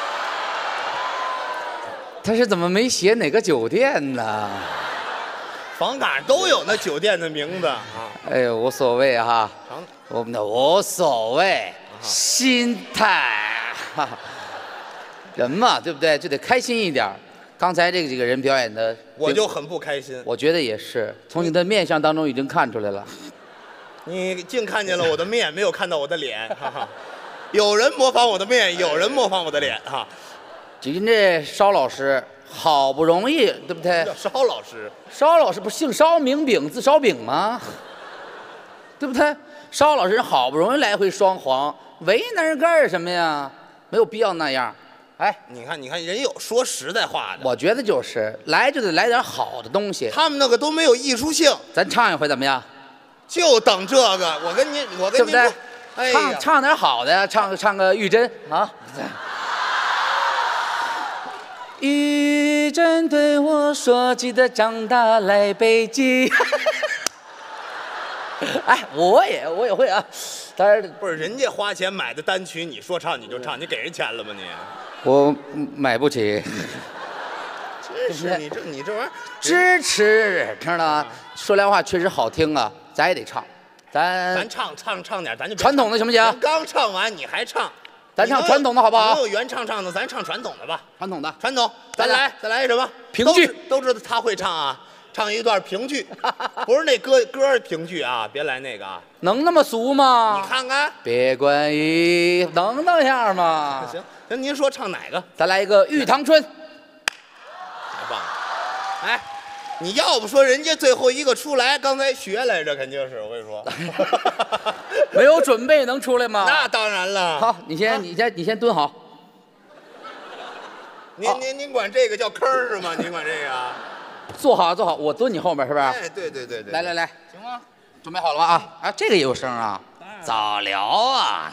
他是怎么没写哪个酒店呢？ 房卡都有那酒店的名字啊。 哎呦，无所谓哈， 长我们的无所谓，心态，哈哈人嘛，对不对？就得开心一点。刚才这几个人表演的， 我就很不开心。 我觉得也是，从你的面相当中已经看出来了。 你净看见了我的面，没有看到我的脸，哈哈。有人模仿我的面，有人模仿我的脸，哈。 您这邵老师好不容易，对不对？ 邵老师， 邵老师不是姓邵名炳字烧饼吗？对不对？邵老师好不容易来回双簧，为难人干什么呀？没有必要那样。哎， 你看，你看，人有说实在话的。 我觉得就是来就得来点好的东西。 他们那个都没有艺术性。 咱唱一回怎么样？ 就等这个，我跟您，我跟您说， 对不对？ 哎呀唱唱点好的呀，唱唱个玉珍啊。玉珍对我说：“记得长大来北京。”哎，我也我也会啊，当然不是人家花钱买的单曲，你说唱你就唱，你给人钱了吗你？ 我买不起。 真是你这你这玩意儿支持，知道吗？说亮话确实好听啊，咱也得唱，咱咱唱唱唱点，咱就别传统的行不行？ 咱刚唱完你还唱， 咱唱传统的好不好？ 没有原唱唱的，咱唱传统的吧。 传统的， 传统，咱来再来什么？ 评剧都知道他会唱啊，唱一段评剧，不是那歌歌评剧啊，别来那个啊。 能那么俗吗？ 你看看， 别关于能那样吗？ 行，那您说唱哪个？ 咱来一个《玉堂春》。 太棒了！哎，你要不说人家最后一个出来，刚才学来着，肯定是我跟你说， 没有准备能出来吗？ 那当然了。 好，你先，你先，你先蹲好。 您您您管这个叫坑是吗？您管这个？ 坐好，坐好，我蹲你后面是不是？ 哎，对对对对。 来来来， 行吗？ 准备好了吗？啊啊，这个也有声啊，早聊啊。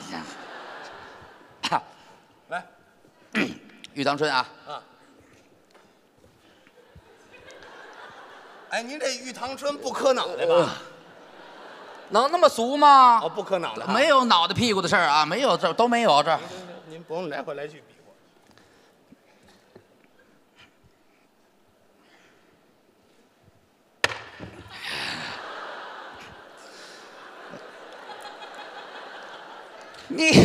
来， 玉堂春啊。 啊。哎，您这玉堂春不磕脑袋吧？ 能那么俗吗？ 哦，不磕脑袋， 没有脑袋屁股的事儿啊，没有，这都没有这。 您不用来回来去比划。 你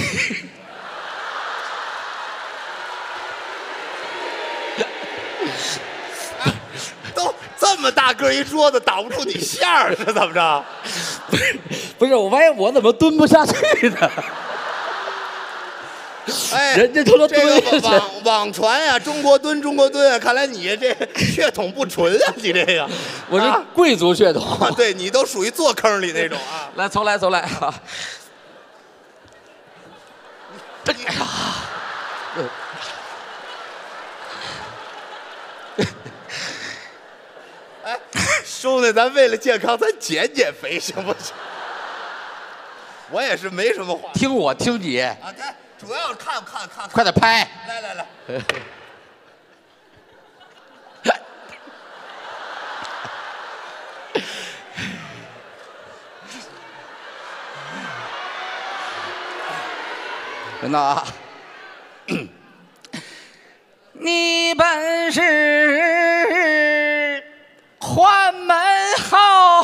都这么大个一桌子，挡不住你馅儿是怎么着？ 不是，我发现我怎么蹲不下去呢？ 哎， 人家都能这个蹲下去。 网网传呀、中国蹲，中国蹲啊！看来你这血统不纯啊，你这个。 我是啊贵族血统。 啊对你都属于坐坑里那种啊。 来，重来，重来啊！哎呀， 哎，兄弟，咱为了健康，咱减减肥行不行？我也是没什么话听我，听你， 啊，咱主要是看看看。 快点拍！ 来来来， 真的啊！你本是宦门好。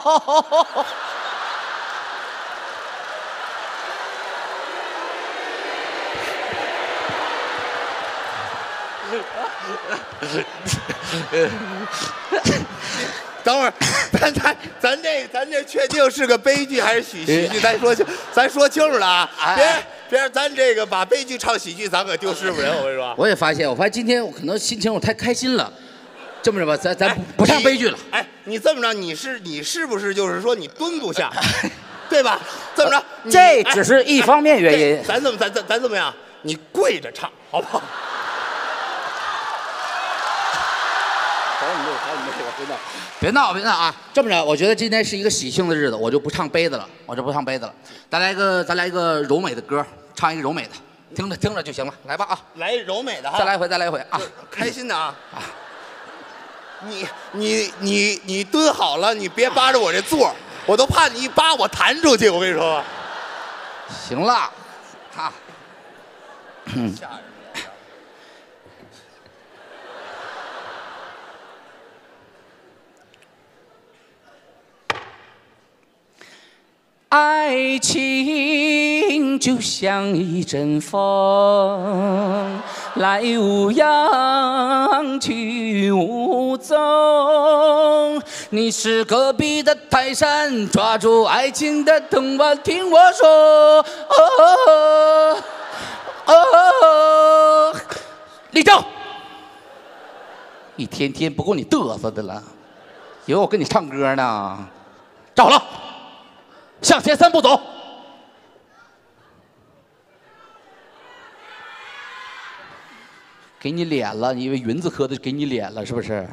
等会儿，咱咱咱这咱这确定是个悲剧还是喜喜剧？咱说清，咱说清楚了啊！别别，咱这个把悲剧唱喜剧，咱可丢师傅人。我跟你说， 我也发现，我发现今天我可能心情我太开心了。这么着吧，咱咱不不唱悲剧了。 哎，你这么着，你是你是不是就是说你蹲不下，对吧？这么着，你这只是一方面原因哎咱怎么咱咱咱怎么样？你跪着唱，好不好？ 别闹别闹啊！这么着，我觉得今天是一个喜庆的日子，我就不唱悲的了，我就不唱悲的了。咱来一个，咱来一个柔美的歌，唱一个柔美的，听着听着就行了。来吧啊！ 来柔美的哈， 再来一回，再来一回啊！ 开心的啊！啊！你你你你蹲好了，你别扒着我这座，我都怕你一扒我弹出去。我跟你说吧， 行了，啊，嗯， 吓人。 爱情就像一阵风，来无恙去无踪。你是隔壁的泰山，抓住爱情的藤蔓，听我说。哦哦哦，立正！一天天不够你嘚瑟的了，以为我跟你唱歌呢。站好了。向前三步走，给你脸了，你以为云字科的给你脸了是不是？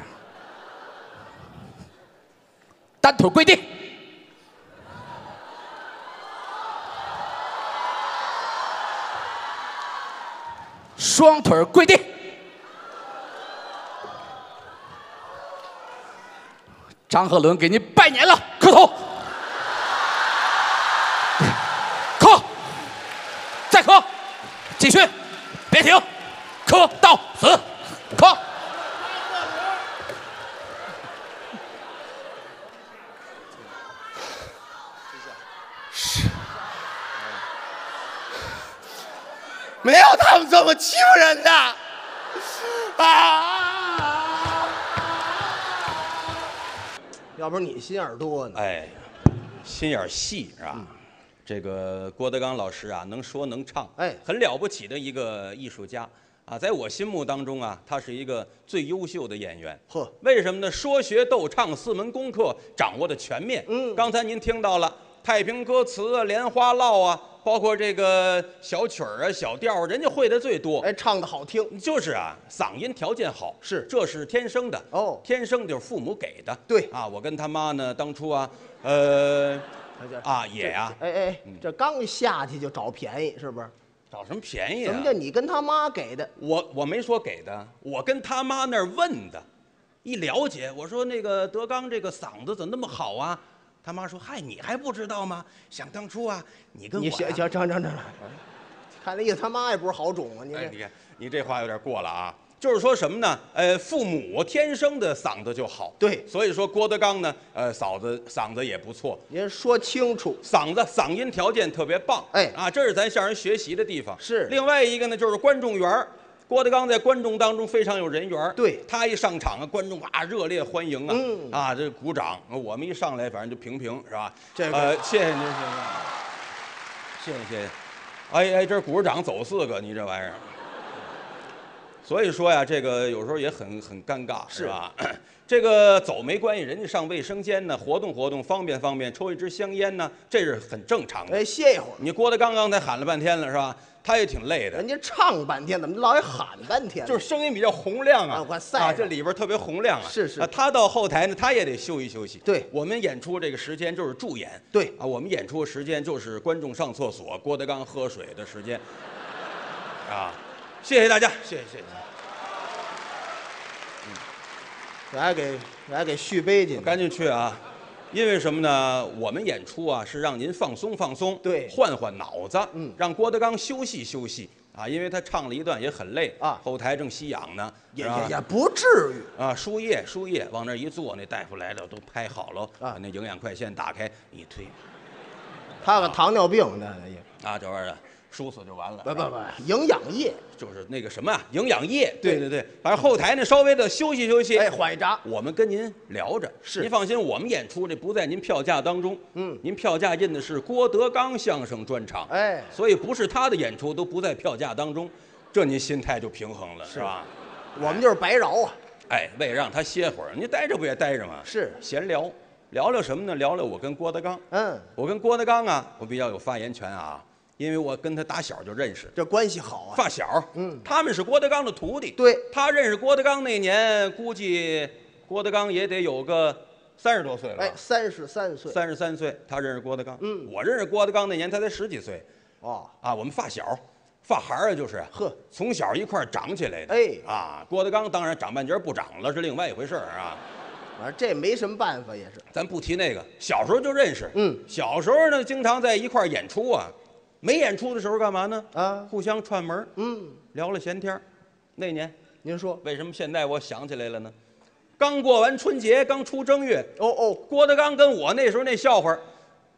单腿跪地，双腿跪地，张鹤伦给你拜年了，磕头。再磕，继续，别停，磕到死，磕。 没有他们这么欺负人的啊！ 要不是你心眼儿多呢。 哎，心眼儿细是吧？嗯这个郭德纲老师啊，能说能唱， 哎， 很了不起的一个艺术家啊，在我心目当中啊，他是一个最优秀的演员。 呵， 为什么呢？说学逗唱四门功课掌握的全面。 嗯， 刚才您听到了太平歌词啊、莲花落啊，包括这个小曲儿啊、小调儿，人家会的最多。 哎，唱的好听， 就是啊，嗓音条件好， 是， 这是天生的。 哦， 天生就是父母给的。 对啊，我跟他妈呢，当初啊，呃。啊，也呀、啊， 哎哎，这刚下去就找便宜，是不是？ 找什么便宜啊？ 什么叫你跟他妈给的？ 我我没说给的，我跟他妈那儿问的。一了解，我说那个德刚这个嗓子怎么那么好啊？他妈说：“嗨，你还不知道吗？想当初啊，你跟我、啊…… 你行行行行行，看那意思，他妈也不是好种啊！你这、 哎，你看你这话有点过了啊。”就是说什么呢？呃，父母天生的嗓子就好， 对， 所以说郭德纲呢，呃，嗓子嗓子也不错。 您说清楚， 嗓子嗓音条件特别棒， 哎啊，这是咱向人学习的地方。 是， 另外一个呢，就是观众缘儿。郭德纲在观众当中非常有人缘儿， 对他一上场啊，观众啊热烈欢迎啊， 嗯啊这鼓掌。我们一上来，反正就平平是吧？ 这个呃，谢谢您，谢谢，谢谢谢谢。哎哎，这鼓掌走四个，你这玩意儿。所以说呀，这个有时候也很很尴尬，是吧？这个走没关系，人家上卫生间呢，活动活动，方便方便，抽一支香烟呢，这是很正常的。 哎，歇一会儿。 你郭德纲刚才喊了半天了，是吧？他也挺累的。 人家唱半天，怎么老爱喊半天？ 就是声音比较洪亮啊， 啊， 啊，这里边特别洪亮啊。 是是。 啊，他到后台呢，他也得休息休息。 对， 我们演出这个时间就是助演。 对啊，我们演出的时间就是观众上厕所，郭德纲喝水的时间。啊，谢谢大家，谢谢谢谢。 我还给我还给续杯去， 赶紧去啊！因为什么呢？我们演出啊是让您放松放松， 对， 换换脑子， 嗯， 让郭德纲休息休息啊，因为他唱了一段也很累啊， 后台正吸氧呢， 也也也不至于啊，输液输液，往那一坐，那大夫来了都拍好了， 啊， 把那营养快线打开一推， 他个糖尿病那也啊，这玩意儿输死就完了， 不不不，营养液就是那个什么啊，营养液，对对对，反正后台呢稍微的休息休息， 哎，缓一闸， 我们跟您聊着， 是您放心，我们演出这不在您票价当中， 嗯， 您票价印的是郭德纲相声专场， 哎， 所以不是他的演出都不在票价当中，这您心态就平衡了，是吧？ 我们就是白饶啊， 哎，为了让他歇会儿，您待着不也待着吗？ 是闲聊，聊聊什么呢？聊聊我跟郭德纲， 嗯， 我跟郭德纲啊，我比较有发言权啊。因为我跟他打小就认识， 这关系好啊。 发小， 嗯， 他们是郭德纲的徒弟。 对， 他认识郭德纲那年，估计郭德纲也得有个三十多岁了。 哎，三十三岁， 三十三岁，他认识郭德纲。 嗯， 我认识郭德纲那年，他才十几岁。 哦， 啊，我们发小，发孩儿啊，就是呵， 从小一块儿长起来的。 哎， 啊，郭德纲当然长半截不长了，是另外一回事儿啊。 反正这没什么办法，也是。 咱不提那个，小时候就认识。 嗯， 小时候呢，经常在一块儿演出啊。没演出的时候干嘛呢？ 啊， 互相串门， 嗯， 聊了闲天。那年， 您说为什么现在我想起来了呢？刚过完春节，刚出正月。 哦哦， 郭德纲跟我那时候那笑话，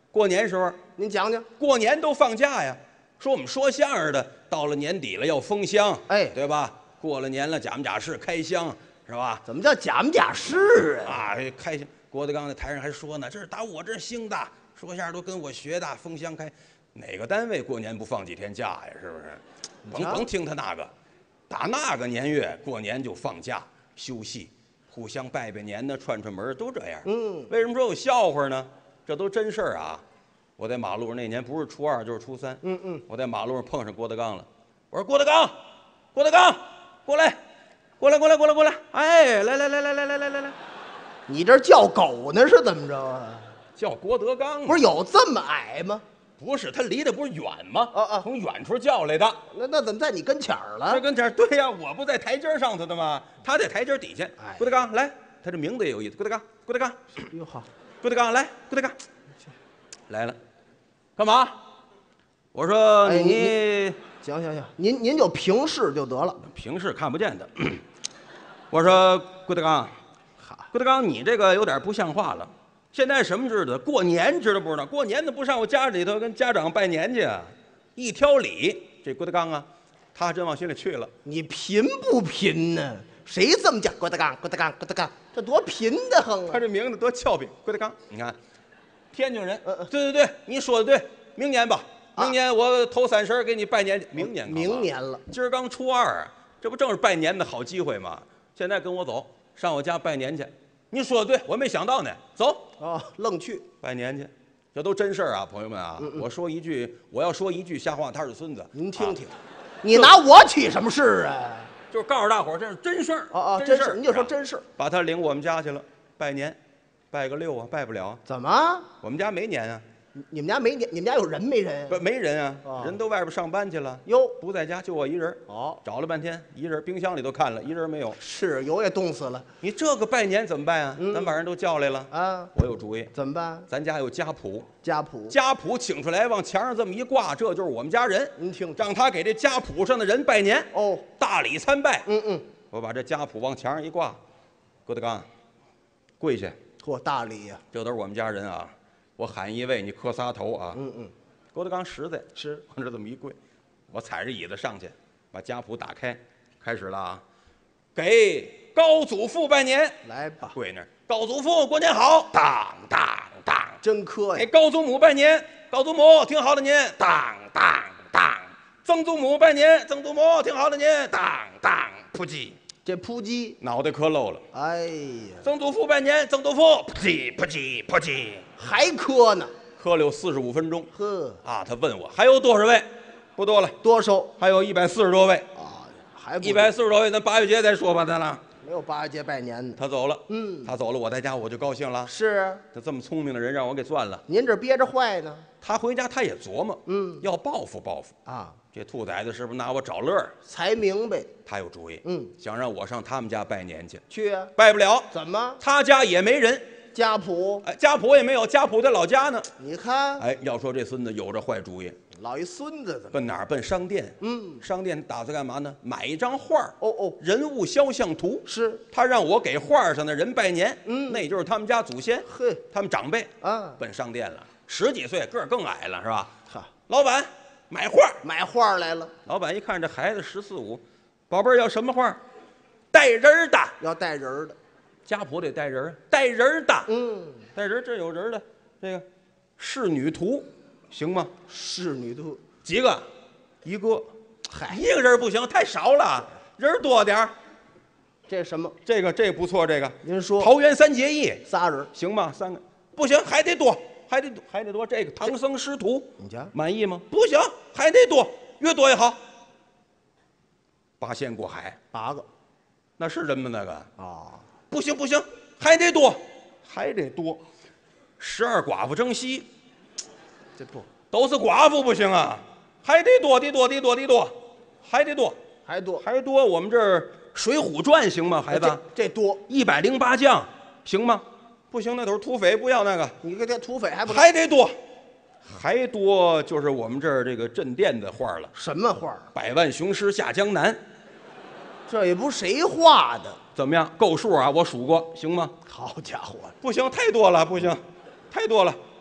过年时候， 您讲讲。 过年都放假呀。说我们说相声的，到了年底了要封箱， 哎对吧？过了年了，假模假式开箱，是吧？ 怎么叫假模假式啊？ 啊，开箱。郭德纲在台上还说呢，这是打我这儿兴的，说相声都跟我学的，封箱开。哪个单位过年不放几天假呀？是不是？甭甭听他那个，打那个年月过年就放假休息，互相拜拜年呢，串串门都这样。 嗯， 为什么说有笑话呢？这都真事儿啊！我在马路上那年不是初二就是初三， 嗯嗯， 我在马路上碰上郭德纲了。我说郭德纲，郭德纲，过来，过来，过来，过来，过来！哎，来来来来来来来来来， 你这叫狗呢是怎么着啊？ 叫郭德纲， 不是有这么矮吗？ 不是他离得不是远吗？ 啊啊从远处叫来的。 那那怎么在你跟前儿了？ 这跟前儿对呀，我不在台阶上头的吗？他在台阶底下。 哎郭德纲来，他这名字也有意思。郭德纲，郭德纲， 哟好， 郭德纲来，郭德纲来了，干嘛？我说哎你行行行，您您就平视就得了。 平时看不见的。我说郭德纲，郭德纲，你这个有点不像话了。现在什么知道？过年知道不知道？过年的不上我家里头跟家长拜年去啊？一挑理，这郭德纲啊，他真往心里去了。 你贫不贫呢？谁这么讲？郭德纲，郭德纲，郭德纲，这多贫的很啊！ 他这名字多俏皮，郭德纲，你看，天津人。 嗯嗯对对对，你说的对，明年吧， 啊明年我头三十给你拜年去。明年干嘛， 明年了， 今儿刚初二，这不正是拜年的好机会吗？现在跟我走，上我家拜年去。你说的对，我没想到呢。走， 哦，愣去。 拜年去，这都真事儿啊，朋友们啊！ 嗯嗯我说一句，我要说一句瞎话，他是孙子。啊您听听，你拿我起什么事啊？ 就是告诉大伙儿，这是真事儿。 哦哦， 真事儿， 真是，您就说真是。 把他领我们家去了，拜年，拜个六啊，拜不了啊， 怎么？ 我们家没年啊。 你你们家没你们家有人没人？ 不，没人啊， 哦人都外边上班去了， 哟， 不在家，就我一人。 哦， 找了半天，一人，冰箱里都看了，一人没有。 是油也冻死了你这个拜年怎么办啊？ 嗯咱把人都叫来了， 啊！ 我有主意， 怎么办？ 咱家有家谱， 家谱， 家谱请出来，往墙上这么一挂，这就是我们家人。 您听听。 让他给这家谱上的人拜年， 哦， 大礼参拜。 嗯嗯， 我把这家谱往墙上一挂，郭德纲，跪下， 嚯，大礼呀！ 这都是我们家人啊。我喊一位，你磕仨头啊。 嗯嗯， 郭德纲实在， 是往这这么一跪，我踩着椅子上去，把家谱打开，开始了啊，给高祖父拜年， 来吧， 跪那儿，高祖父过年好，当当当， 真磕呀！ 给高祖母拜年，高祖母挺好的年，当当当，曾祖母拜年，曾祖母挺好的年，当当，扑叽， 这扑叽， 脑袋磕漏了。 哎呀， 曾祖父拜年，曾祖父扑叽扑叽扑叽， 还磕呢？ 磕了有四十五分钟呵， 啊！他问我还有多少位？不多了， 多收还有一百四十多位。 啊，还不一百四十多位，咱八月节再说吧，咱俩。 没有八节拜年呢。 他走了， 嗯他走了，我在家我就高兴了。 是啊， 他这么聪明的人让我给赚了。 您这憋着坏呢？ 他回家他也琢磨， 嗯要报复报复。 啊， 这兔崽子是不是拿我找乐儿？ 才明白。 他有主意， 嗯， 想让我上他们家拜年去， 去啊？ 拜不了， 怎么？ 他家也没人， 家谱？ 哎，家谱也没有，家谱在老家呢。 你看， 哎，要说这孙子有这坏主意， 老一孙子怎么？ 奔哪儿？奔商店。 嗯， 商店打算干嘛呢？买一张画儿哦哦， 人物肖像图。 是， 他让我给画上的人拜年， 嗯那就是他们家祖先， 嘿他们长辈。 啊， 奔商店了，十几岁，个儿更矮了，是吧？ 哈， 老板，买画儿。 买画来了， 老板一看这孩子十四五，宝贝儿要什么画儿？带人儿的， 要带人儿的。 家谱得带人儿，带人儿的， 嗯， 带人儿这有人儿的，这个仕女图，行吗？ 仕女图， 几个？一个， 嗨， 一个人不行，太少了，人儿多点儿。 这什么？ 这个这个不错，这个您说桃园三结义仨人， 行吗？三个不行，还得多，还得多，还得多。这个唐僧师徒， 你瞧， 满意吗？不行，还得多，越多越好。八仙过海， 八个那是人吗？那个啊， 不行不行，还得多，还得多。十二寡妇争西， 这不都是寡妇不行啊，还得多得多得多得多，还得多还多？ 还多。我们这儿《水浒传》行吗，孩子？ 这这多， 一百零八将行吗？不行，那都是土匪，不要那个， 你个这土匪还不还得多，还多就是我们这儿这个镇店的画了， 什么画？ 百万雄师下江南， 这也不谁画的。 怎么样？够数啊？我数过，行吗？ 好家伙， 不行，太多了，不行，太多了。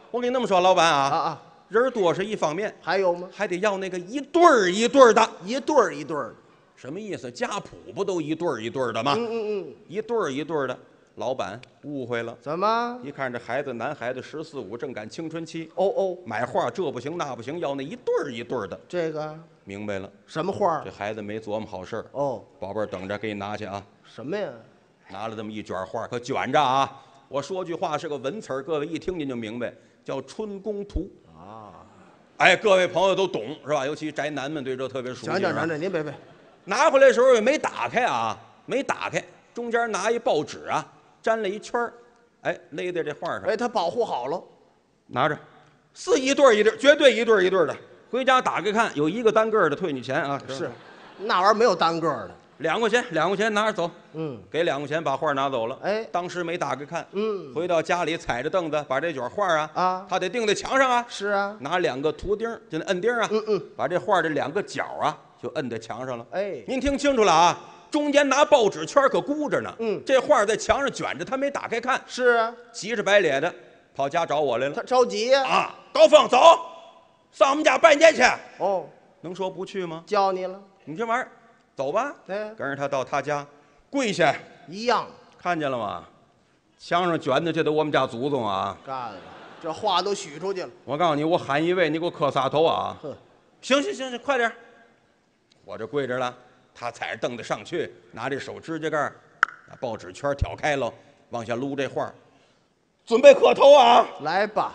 我跟你那么说，老板啊， 啊啊， 人多是一方面， 还有吗？ 还得要那个一对儿一对儿的。 一对儿一对儿的。 什么意思？家谱不都一对儿一对儿的吗？ 嗯嗯嗯， 一对儿一对儿的。老板误会了， 怎么？ 一看这孩子，男孩子十四五，正赶青春期， 哦哦， 买画这不行那不行，要那一对儿一对儿的。 这个明白了， 什么画儿这？孩子没琢磨好事儿。 哦， 宝贝儿，等着给你拿去啊！ 什么呀？ 拿了这么一卷画，可卷着啊！我说句话是个文词儿，各位一听您就明白，叫《春宫图》啊。哎，各位朋友都懂是吧？尤其宅男们对这特别熟悉。 讲讲讲讲，您别别， 拿回来的时候也没打开啊，没打开，中间拿一报纸啊，粘了一圈儿，哎，勒在这画上。 哎，他保护好了。 拿着，是一对儿一对儿，绝对一对儿一对儿的。回家打开看，有一个单个儿的退你钱啊。 是，那玩意儿没有单个儿的。 两块钱，两块钱拿着走。 嗯， 给两块钱把画拿走了。 哎当时没打开看。 嗯， 回到家里踩着凳子把这卷画啊啊他得钉在墙上啊。 是啊。 拿两个图钉，就那摁钉啊。 嗯嗯， 把这画的两个角啊就摁在墙上了。 哎， 您听清楚了啊，中间拿报纸圈可箍着呢。 嗯， 这画在墙上卷着，他没打开看， 是啊， 急着白咧的跑家找我来了。 他着急呀。 啊，高峰走，上我们家拜年去。 哦， 能说不去吗？ 教你了。 你这玩意儿，走吧。 哎， 跟着他到他家，跪下， 一样看见了吗？墙上卷的这都我们家祖宗啊！ 干了，这话都许出去了。 我告诉你，我喊一位，你给我磕仨头啊！ 呵， 行行行行，快点儿！我这跪着了，他踩着凳子上去，拿这手指甲盖儿把报纸圈挑开了，往下撸这画儿，准备磕头啊！ 来吧。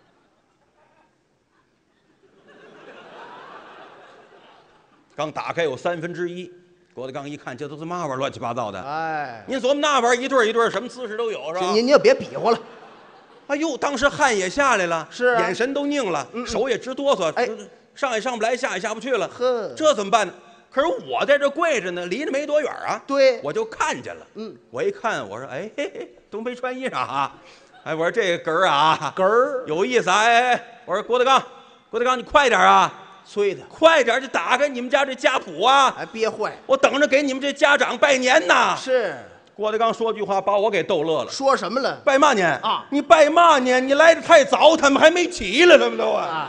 刚打开有三分之一，郭德纲一看，这都是嘛玩意儿，乱七八糟的。 哎， 您琢磨那玩意儿一对儿一对儿，什么姿势都有是吧？ 您您就别比划了。 哎呦，当时汗也下来了， 是啊眼神都拧了， 嗯嗯手也直哆嗦， 哎上也上不来，下也下不去了。 呵这怎么办呢？可是我在这跪着呢，离着没多远啊。 对我就看见了。 嗯， 我一看，我说，哎，嘿嘿，都没穿衣裳啊。哎，我说这个哏儿啊， 哏儿有意思啊。哎哎，我说郭德纲，郭德纲，你快点啊， 催他， 快点就打开你们家这家谱啊， 还憋坏。 我等着给你们这家长拜年呢。 是， 郭德纲说句话把我给逗乐了。 说什么了？ 拜嘛年啊你拜嘛年？你来的太早，他们还没起来，他们都啊。 啊，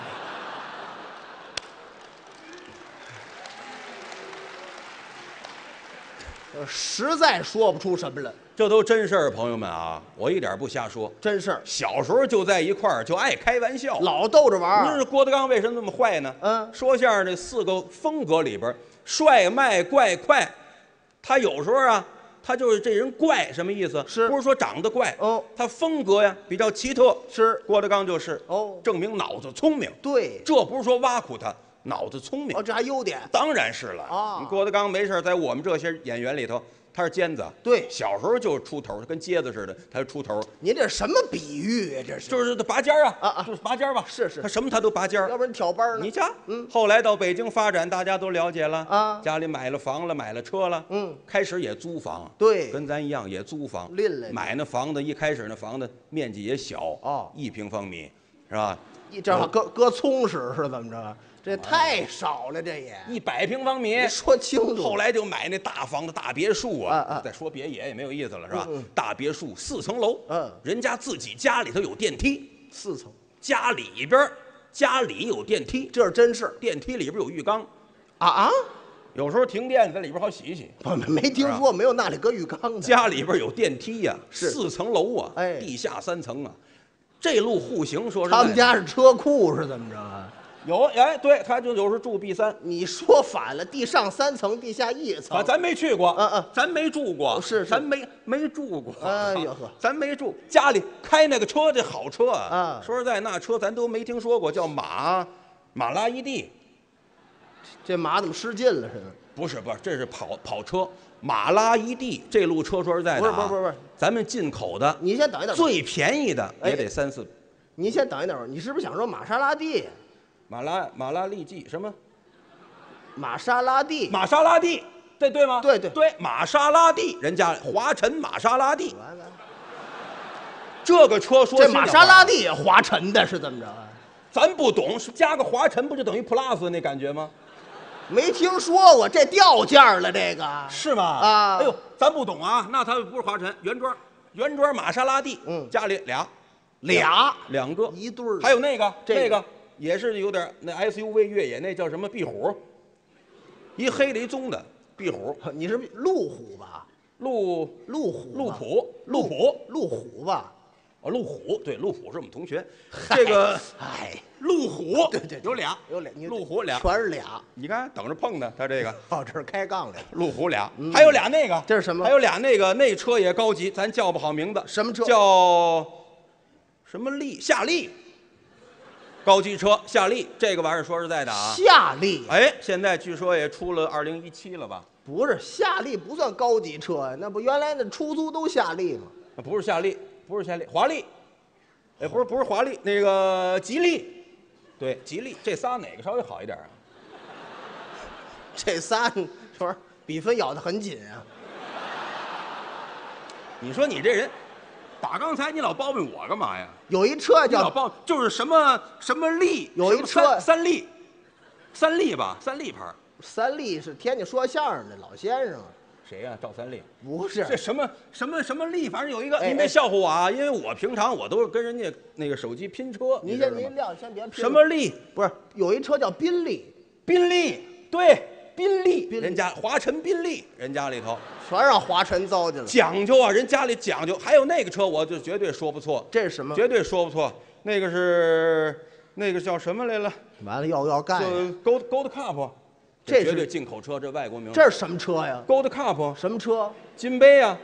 呃实在说不出什么来， 这都真事儿，朋友们啊，我一点不瞎说。 真事儿， 小时候就在一块儿，就爱开玩笑。 老逗着玩儿。 您说郭德纲为什么那么坏呢？ 嗯说相声这四个风格里边，帅、卖、怪、快，他有时候啊，他就是这人怪，什么意思？ 是不是说长得怪？ 哦， 他风格呀比较奇特。 是， 郭德纲就是哦证明脑子聪明。 对， 这不是说挖苦他，脑子聪明。 哦，这还优点。 当然是了啊你郭德纲没事在我们这些演员里头，他是尖子。 对小时候就出头，他跟疖子似的，他是出头， 您这什么比喻啊？这是， 就是他拔尖儿啊啊啊就是拔尖儿吧。 是是他什么他都拔尖儿要不然挑班呢？ 你家， 嗯后来到北京发展，大家都了解了啊家里买了房了，买了车了， 嗯， 开始也租房， 对跟咱一样也租房， 另类的买那房子一开始那房子面积也小， 哦一平方米，是吧？ 一正好搁搁葱使是怎么着？这太少了，这也。 一百平方米你，说清楚。 后来就买那大房子、大别墅啊， 啊啊再说别野也没有意思了，是吧？ 嗯嗯大别墅四层楼， 嗯人家自己家里头有电梯， 四层， 家里边儿家里有电梯， 这是真事电梯里边有浴缸， 啊啊！ 有时候停电在里边好洗一洗。 我没听说没有那里搁浴缸的。 家里边有电梯呀、 是四层楼啊， 哎地下三层啊，这路户型说实在的他们家是车库是怎么着啊？ 有哎，对，他就有时候住 B 三， 你说反了，地上三层，地下一层。 啊，咱没去过， 嗯嗯咱没住过， 是是咱没没住过， 哎呦呵咱没住，家里开那个车这好车啊， 啊说实在那车咱都没听说过，叫马马拉伊蒂， 这马怎么失禁了似的？ 不是不是，这是跑跑车，马拉伊蒂这路车说实在的、啊， 不是不是不是不是， 咱们进口的你先等一等。 最便宜的也哎得三四， 你先等一等，你是不是想说玛莎拉蒂？ 马拉马拉利记什么？ 玛莎拉蒂。 玛莎拉蒂，这对吗？ 对对对，玛莎拉蒂，人家华晨玛莎拉蒂， 完了， 这个车说这心里话玛莎拉，蒂也划沉的是怎么着啊？ 咱不懂，是加个华晨不就等于 plus 那感觉吗？ 没听说过，这掉价了，这个是吗？ 啊哎呦，咱不懂啊，那它不是华晨，原装原装玛莎拉蒂， 嗯家里俩俩两个一对儿， 还有那个这个那个也是有点那 S U V 越野那叫什么壁虎，一黑的一棕的壁虎， 你是路虎吧？ 路路虎吧， 路虎路虎路虎吧？ 哦，路虎对，路虎是我们同学，这个哎， 路虎对对对有俩有俩，你路虎俩， 全是俩， 你看等着碰呢，他这个到这儿开杠来了。 路虎俩，还有俩那个这是什么还有俩那个那车也高级，咱叫不好名字， 什么车叫什么力夏利，高级车夏利，这个玩意儿说实在的啊， 夏利哎，现在据说也出了二零一七了吧？ 不是夏利，不算高级车呀，那不原来那出租都夏利吗？ 不是夏利，不是夏利，华丽，哎，不是不是华丽，那个吉利，对，吉利，这仨哪个稍微好一点啊？ 这仨说是比分咬得很紧啊。 你说你这人，打刚才你老抱怨我干嘛呀？ 有一车叫你老抱就是什么什么利，什么有一车三三利，三利吧，三利牌儿， 三利，是天津说相声的老先生， 谁呀、赵三利？ 不是这什么什么什么利，反正有一个， 哎您别笑话我啊，因为我平常我都是跟人家那个手机拼车， 您知道吗先您撂，先别拼了什么利？ 不是有一车叫宾利， 宾利，对，宾利， 宾利人家华晨宾利，人家里头全让华晨糟践了。 讲究啊，人家里讲究。还有那个车，我就绝对说不错， 这是什么？ 绝对说不错。那个是那个叫什么来了？ 完了要要干就呀。 Gold Gold Cup， 这是绝对进口车，这外国名。 这是什么车呀？ Gold Cup 什么车？ 金杯啊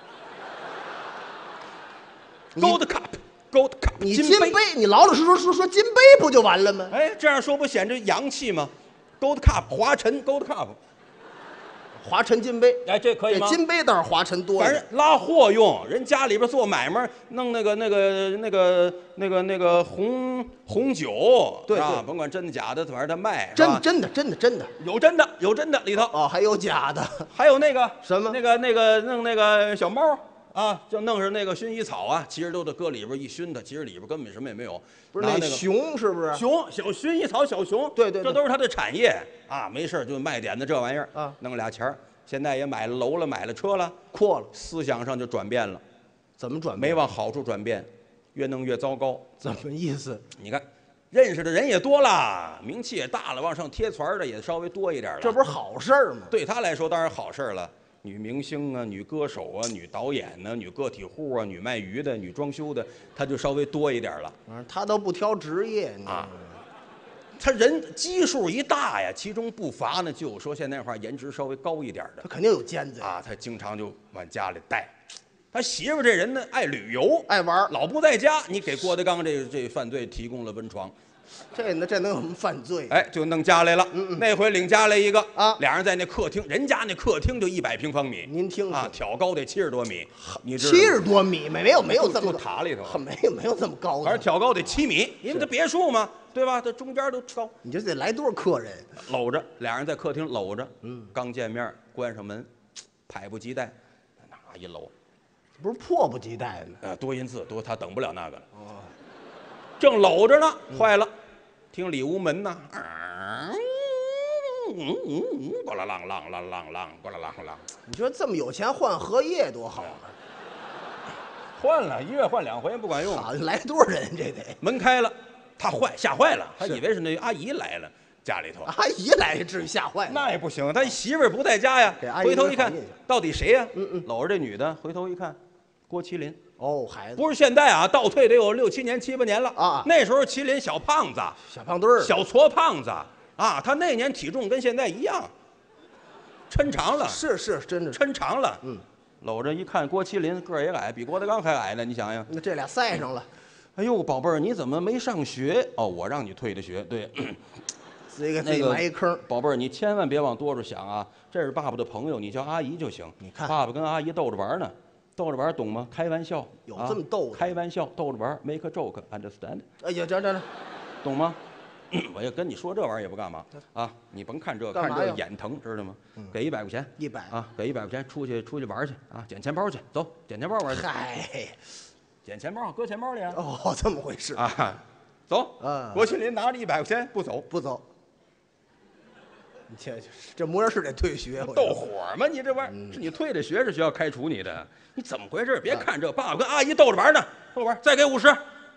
你 ，Gold Cup Gold Cup， 你金金杯，你老老实实说说金杯不就完了吗？ 哎，这样说不显着洋气吗？Gold Cup 华晨 Gold Cup， 华晨金杯， 哎，这可以这吗？ 金杯倒是华晨多反的。 正拉货用，人家里边做买卖，弄那个那个那个那个那个红红酒， 对是吧对甭管真的假的，反正他卖，是吧真真的真的真的有真的有真的里头， 哦，还有假的。 还有那个什么那个那个弄那个小猫啊，就弄上那个薰衣草啊，其实都得搁里边一熏它，其实里边根本什么也没有， 不是那拿那个熊是不是？ 熊小薰衣草小熊， 对对对这都是他的产业啊，没事儿就卖点子这玩意儿啊， 弄俩钱儿。现在也买了楼了，买了车了， 扩了， 思想上就转变了。 怎么转？ 没往好处转变，越弄越糟糕。 怎么意思？ 你看，认识的人也多了，名气也大了，往上贴团的也稍微多一点了。 这不是好事儿吗？ 对他来说当然好事了。女明星啊，女歌手啊，女导演呢、女个体户啊，女卖鱼的，女装修的，他就稍微多一点了。 啊，他都不挑职业啊。他人基数一大呀，其中不乏呢，就有说现在话颜值稍微高一点的。 他肯定有尖子啊，他经常就往家里带。他媳妇这人呢，爱旅游， 爱玩， 老不在家。你给郭德纲这这犯罪提供了温床， 这那这能有什么犯罪？ 哎，就弄家来了。 嗯嗯那回领家来一个啊， 俩人在那客厅，人家那客厅就一百平方米， 您听啊，挑高得七十多米，你知道吗？ 七十多米没没有没有这么就塔里头， 没有没有这么高的， 反正挑高得七米，因为它别墅嘛，对吧？它中间都高。 你这得来多少客人？ 搂着，俩人在客厅搂着，嗯，刚见面，关上门，迫不及待，那一搂。 不是迫不及待吗？ 呃，多音字多，他等不了那个了。哦，正搂着呢，坏了，听里屋门呐，嗯嗯嗯嗯，咣啷啷啷啷啷啷，咣啷啷啷。 你说这么有钱换荷叶多好啊！ 换了，一月换两回不管用。 好，来多少人这得？ 门开了，他坏吓坏了，他以为是那阿姨来了，家里头。 阿姨来至于吓坏了？ 那也不行，他媳妇儿不在家呀。回头一看，到底谁呀？嗯嗯，搂着这女的，回头一看。郭麒麟哦，孩子不是现在啊，倒退得有六七年、七八年了啊。 那时候麒麟小胖子， 小胖墩儿， 小矬胖子啊，他那年体重跟现在一样，抻长了， 是是，真的抻长了。 嗯， 搂着一看，郭麒麟个儿也矮，比郭德纲还矮呢。你想想， 那这俩赛上了。 哎呦，宝贝儿，你怎么没上学？哦，我让你退的学。对， 自己给自己埋一坑。 宝贝儿，你千万别往多处想啊，这是爸爸的朋友，你叫阿姨就行。 你看， 爸爸跟阿姨逗着玩呢。逗着玩懂吗？开玩笑， 有这么逗的？ 开玩笑，逗着玩 ，make a joke，understand？ 哎呀，这这这， 懂吗？我要跟你说这玩意儿也不干嘛啊！你甭看这，看这眼疼，知道吗？给一百块钱， 一百啊，给一百块钱，出去出去玩去啊！捡钱包去，走，捡钱包玩去。 嗨， 捡钱包搁钱包里啊！ 哦，这么回事啊！走， 啊！ 郭麒麟拿着一百块钱不走， 不走。你这这模样是得退学， 斗火吗？你这玩意儿是你退的学，是学校开除你的。你怎么回事？别看这，爸爸跟阿姨逗着玩呢，逗着玩，再给五十，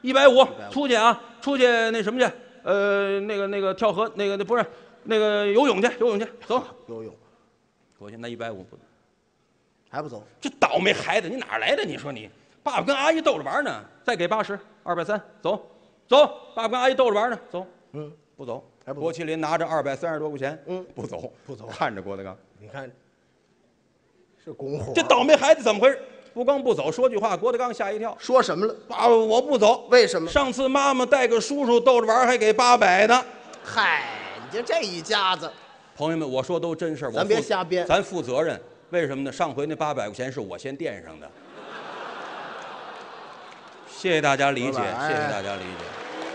一百五，出去啊，出去那什么去？呃，那个那个跳河，那个那不是那个游泳去，游泳去，走。 游泳我去，那一百五不， 还不走？ 这倒霉孩子，你哪儿来的？你说你爸爸跟阿姨逗着玩呢，再给八十，二百三，走，走。爸爸跟阿姨逗着玩呢，走。 嗯， 不走。 还不走郭麒麟拿着二百三十多块钱， 嗯， 不走， 不走， 看着郭德纲， 你看是拱火。 这倒霉孩子怎么回事？不光不走，说句话，郭德纲吓一跳。 说什么了？ 爸爸，我不走。 为什么？ 上次妈妈带个叔叔逗着玩，还给八百呢。 嗨，你就这一家子， 朋友们，我说都真事儿， 咱别瞎编， 咱负责任。为什么呢？上回那八百块钱是我先垫上的。谢谢大家理解， 哎、 谢谢大家理解。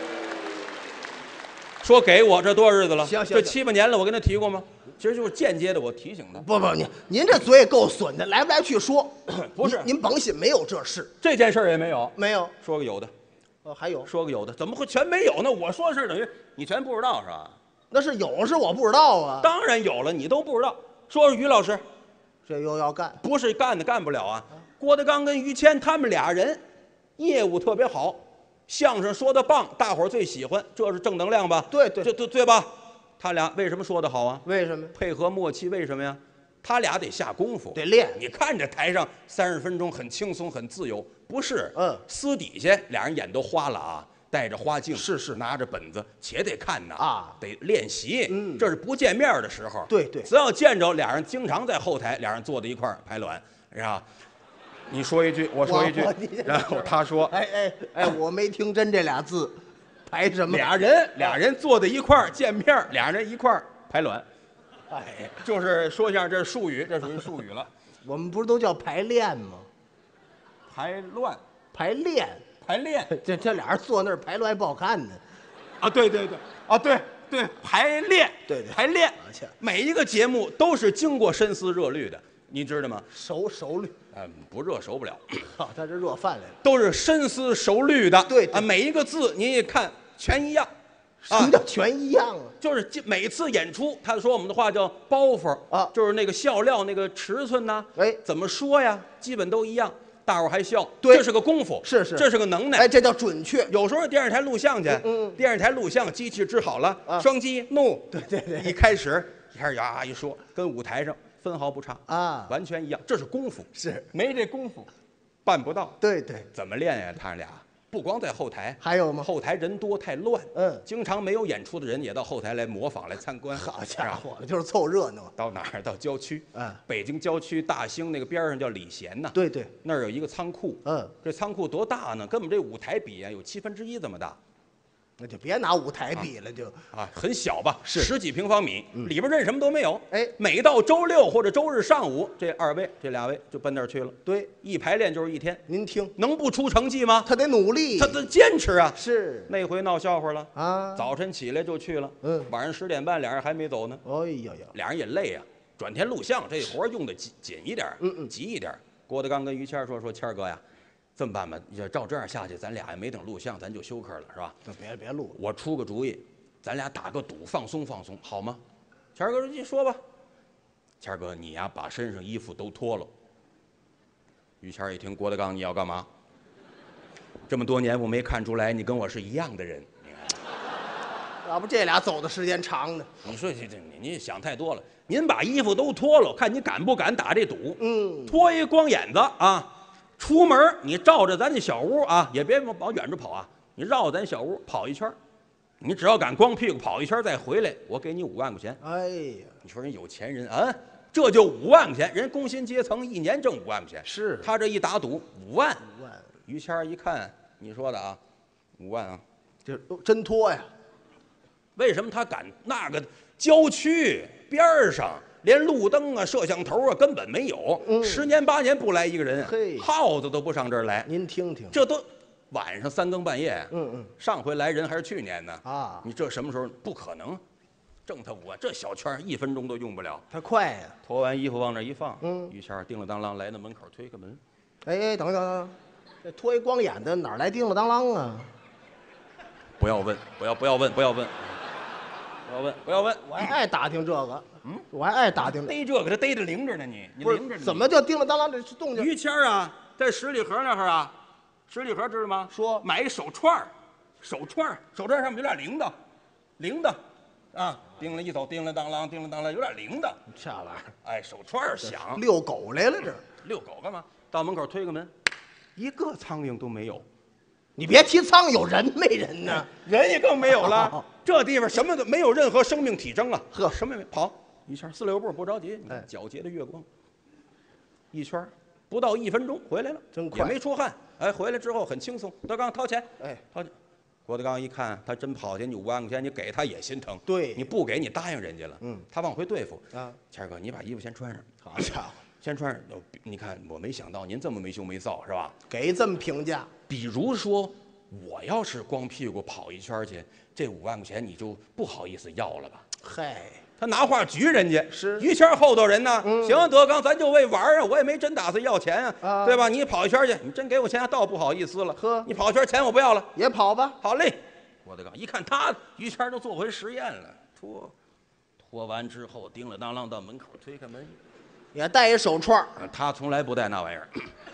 说给我这多少日子了？ 行行， 这七八年了，我跟他提过吗？其实就是间接的，我提醒他。 不不，您您这嘴也够损的，来不来去说？ 不是， 您甭信，没有这事， 这件事儿也没有， 没有。 说个有的， 哦，还有说个有的，怎么会全没有呢？我说的事儿等于你全不知道是吧？ 那是有是我不知道啊。 当然有了，你都不知道。说说于老师， 这又要干？ 不是干的干不了啊。郭德纲跟于谦他们俩人业务特别好。相声说的棒，大伙儿最喜欢，这是正能量吧？ 对对， 这对对吧？他俩为什么说的好啊？ 为什么？ 配合默契，为什么呀？他俩得下功夫， 得练。 你看着台上三十分钟很轻松很自由，不是？ 嗯， 私底下俩人眼都花了啊，戴着花镜， 是是， 拿着本子，且得看呢啊， 得练习。 嗯， 这是不见面的时候。 对对， 只要见着俩人，经常在后台，俩人坐在一块儿排卵，是吧？你说一句，我说一句，然后他说：“ 哎哎哎，我没听真这俩字，排什么？ 俩人俩人坐在一块儿见面，俩人一块儿排卵， 哎， 就是说相声这是术语，这属于术语了。 我们不是都叫排练吗？ 排乱， 排练， 排练。 这这俩人坐那儿排乱不好看呢。 啊，对对对，啊对对，排练， 对对， 排练。每一个节目都是经过深思热虑的。”你知道吗？ 熟熟虑， 嗯，不热熟不了。 好，他这热饭来了， 都是深思熟虑的。 对啊，每一个字你一看全一样。 什么叫全一样啊？ 就是每次演出，他说我们的话叫包袱啊， 就是那个笑料那个尺寸呐， 哎， 怎么说呀，基本都一样，大伙儿还笑。 对， 这是个功夫， 是是， 这是个能耐。 哎，这叫准确。 有时候电视台录像去， 嗯， 电视台录像机器支好了， 啊， 双击怒， 对对对， 一开始一开始呀一说，跟舞台上。分毫不差啊， 完全一样，这是功夫， 是没这功夫，办不到。 对对， 怎么练呀？他俩不光在后台， 还有吗？ 后台人多太乱， 嗯， 经常没有演出的人也到后台来模仿来参观。 好家伙，就是凑热闹。 到哪儿？到郊区， 嗯， 北京郊区大兴那个边上叫礼贤呐， 对对， 那儿有一个仓库， 嗯， 这仓库多大呢？跟我们这舞台比啊，有七分之一这么大。 那就别拿舞台比了，就啊，很小吧， 是十几平方米，里边任什么都没有。 哎， 每到周六或者周日上午，这二位这俩位就奔那儿去了。 对， 一排练就是一天。 您听， 能不出成绩吗？ 他得努力， 他得坚持啊。 是， 那回闹笑话了啊！ 早晨起来就去了， 嗯， 晚上十点半俩人还没走呢。 哎呀呀， 俩人也累啊，转天录像这活用的紧紧一点， 嗯嗯， 急一点。郭德纲跟于谦说：“说谦哥呀。”这么办吧，要照这样下去，咱俩也没等录像，咱就休克了，是吧？ 就别别录了。 我出个主意，咱俩打个赌，放松放松，好吗？谦儿哥，你说吧。谦儿哥，你呀，把身上衣服都脱了。于谦儿一听郭德纲，你要干嘛？这么多年我没看出来，你跟我是一样的人。你看， 要不这俩走的时间长呢？ 你说这这，您想太多了。您把衣服都脱了，看你敢不敢打这赌？ 嗯， 脱一光眼子啊！出门你照着咱这小屋啊，也别往远处跑啊，你绕咱小屋跑一圈，你只要敢光屁股跑一圈再回来，我给你五万块钱。 哎呀， 你说人有钱人啊，这就五万块钱，人工薪阶层一年挣五万块钱， 是他这一打赌五万。 五万， 于谦一看你说的啊，五万啊， 这真脱呀？ 为什么他敢？那个郊区边上。连路灯啊、摄像头啊根本没有， 嗯、 十年八年不来一个人， 嘿， 耗子都不上这儿来。 您听听， 这都晚上三更半夜， 嗯嗯， 上回来人还是去年呢啊！ 你这什么时候？不可能，挣他五万，这小圈一分钟都用不了。 他快呀！ 脱完衣服往那一放， 嗯， 于谦叮了当啷来到门口推开门， 哎哎，等等等，这脱一光眼的哪来叮了当啷啊？ 不要问，不要不要问，不要问。不要问，不要问， 我还爱打听这个，嗯，我还爱打听。 逮这个，他逮着灵着呢，你，你灵着呢。 怎么叫叮了当啷这动静？ 于谦啊，在十里河那儿啊， 十里河知道吗？ 说买一手串儿，手串儿，手串儿上面有点铃铛，铃铛，啊，叮了一走，叮了当啷，叮了当啷，有点铃铛。 这玩意儿哎，手串儿响， 遛狗来了这。 遛狗干嘛？到门口推个门，一个苍蝇都没有， 你别提苍蝇，有人没人呢？ 人也更没有了。这地方什么都没有，任何生命体征啊！ 呵什么也没跑一圈四六步不着急，你看哎皎洁的月光，一圈不到一分钟回来了， 真快也没出汗。哎，回来之后很轻松。德刚掏钱， 哎， 掏钱。郭德纲一看他真跑去，你五万块钱你给他也心疼。 对你不给你答应人家了， 嗯， 他往回对付啊。 谦儿哥，你把衣服先穿上。 好家伙， 先穿上。你看，我没想到您这么没羞没臊，是吧？ 给这么评价， 比如说，我要是光屁股跑一圈去，这五万块钱你就不好意思要了吧？ 嗨， 他拿话局人家， 是于谦后头人呢。 嗯行，德刚，咱就为玩啊，我也没真打算要钱啊， 啊对吧？你跑一圈去，你真给我钱，倒不好意思了。 呵你跑一圈钱我不要了。 也跑吧。 好嘞，郭德纲一看他，于谦都做回实验了，脱，脱完之后叮了当啷到门口推开门， 也带一手串儿， 啊他从来不带那玩意儿，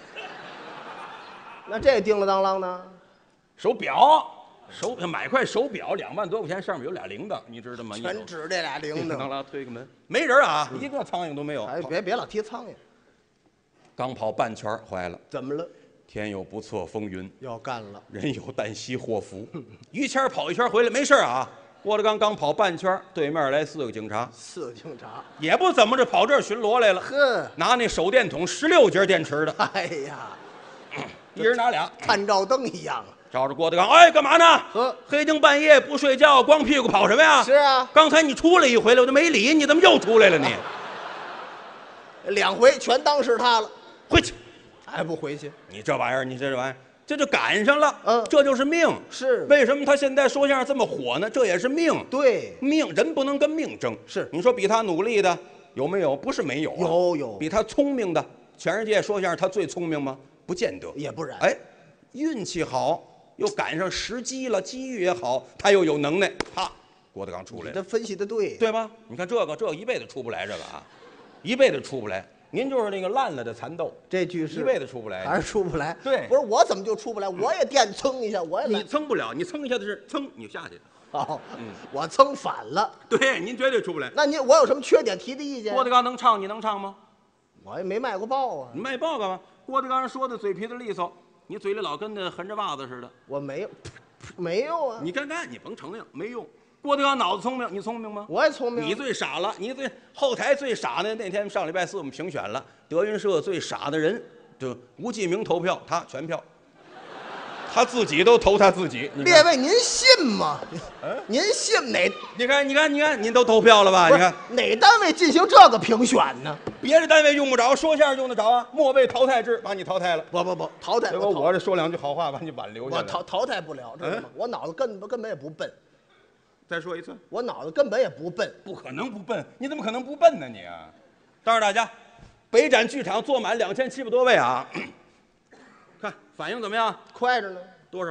那这叮了当啷呢？ 手表。手买块手表两万多块钱，上面有俩铃铛，你知道吗？ 全指这俩铃当铛。 啷推个门，没人啊，一个苍蝇都没有。 哎，别别老提苍蝇， 刚跑半圈儿坏了， 怎么了？ 天有不测风云， 要干了。 人有旦夕祸福。于谦儿跑一圈回来没事儿啊。郭德纲刚跑半圈儿，对面来四个警察， 四个警察， 也不怎么着，跑这儿巡逻来了， 呵， 拿那手电筒十六节电池的， 哎呀， 一人拿俩， 探照灯一样啊。 照着郭德纲，哎，干嘛呢？ 呵， 黑更半夜不睡觉，光屁股跑什么呀？ 是啊， 刚才你出来一回来，我都没理你，怎么又出来了你？ 两回全当是他了， 回去！ 还不回去？ 你这玩意儿，你这玩意儿，这就赶上了。 嗯这就是命。 是为什么他现在说相声这么火呢？这也是命。 对， 命人不能跟命争。 是你说比他努力的有没有？不是没有、啊， 有有比他聪明的，全世界说相声他最聪明吗？不见得， 也不然。 哎，运气好，又赶上时机了，机遇也好，他又有能耐，啪，郭德纲出来了， 你这分析的对， 对吧？你看这个，这个一辈子出不来，这个啊，一辈子出不来。您就是那个烂了的蚕豆， 这句是一辈子出不来， 还是出不来。 对不是我怎么就出不来？我也电蹭一下，我也你来。 蹭不了，你蹭一下子是蹭，你下去。 好，我蹭反了。 对，您绝对出不来。 那您我有什么缺点提的意见？ 郭德纲能唱，你能唱吗？ 我也没卖过报啊， 你卖报干嘛？郭德纲说的嘴皮子利索，你嘴里老跟那横着袜子似的。 我没有，没有啊。 你干干，你甭承认没用。郭德纲脑子聪明，你聪明吗？ 我也聪明啊。 你最傻了，你最后台最傻的那天上礼拜四我们评选了德云社最傻的人，就吴继明投票，他全票，他自己都投他自己。你看列位，您信吗？您信哪？ 你看，你看，你看，您都投票了吧？ 不是你看， 哪单位进行这个评选呢？ 别的单位用不着，说相声用得着啊。末位淘汰制把你淘汰了， 不不不，淘汰结果我淘我这说两句好话把你挽留下来。 我淘淘汰不了，知道吗嗯？ 我脑子根本根本也不笨， 再说一次， 我脑子根本也不笨。 不可能不笨，你怎么可能不笨呢你啊？告诉大家，北展剧场坐满两千七百多位啊，看反应怎么样？ 快着呢。 多少？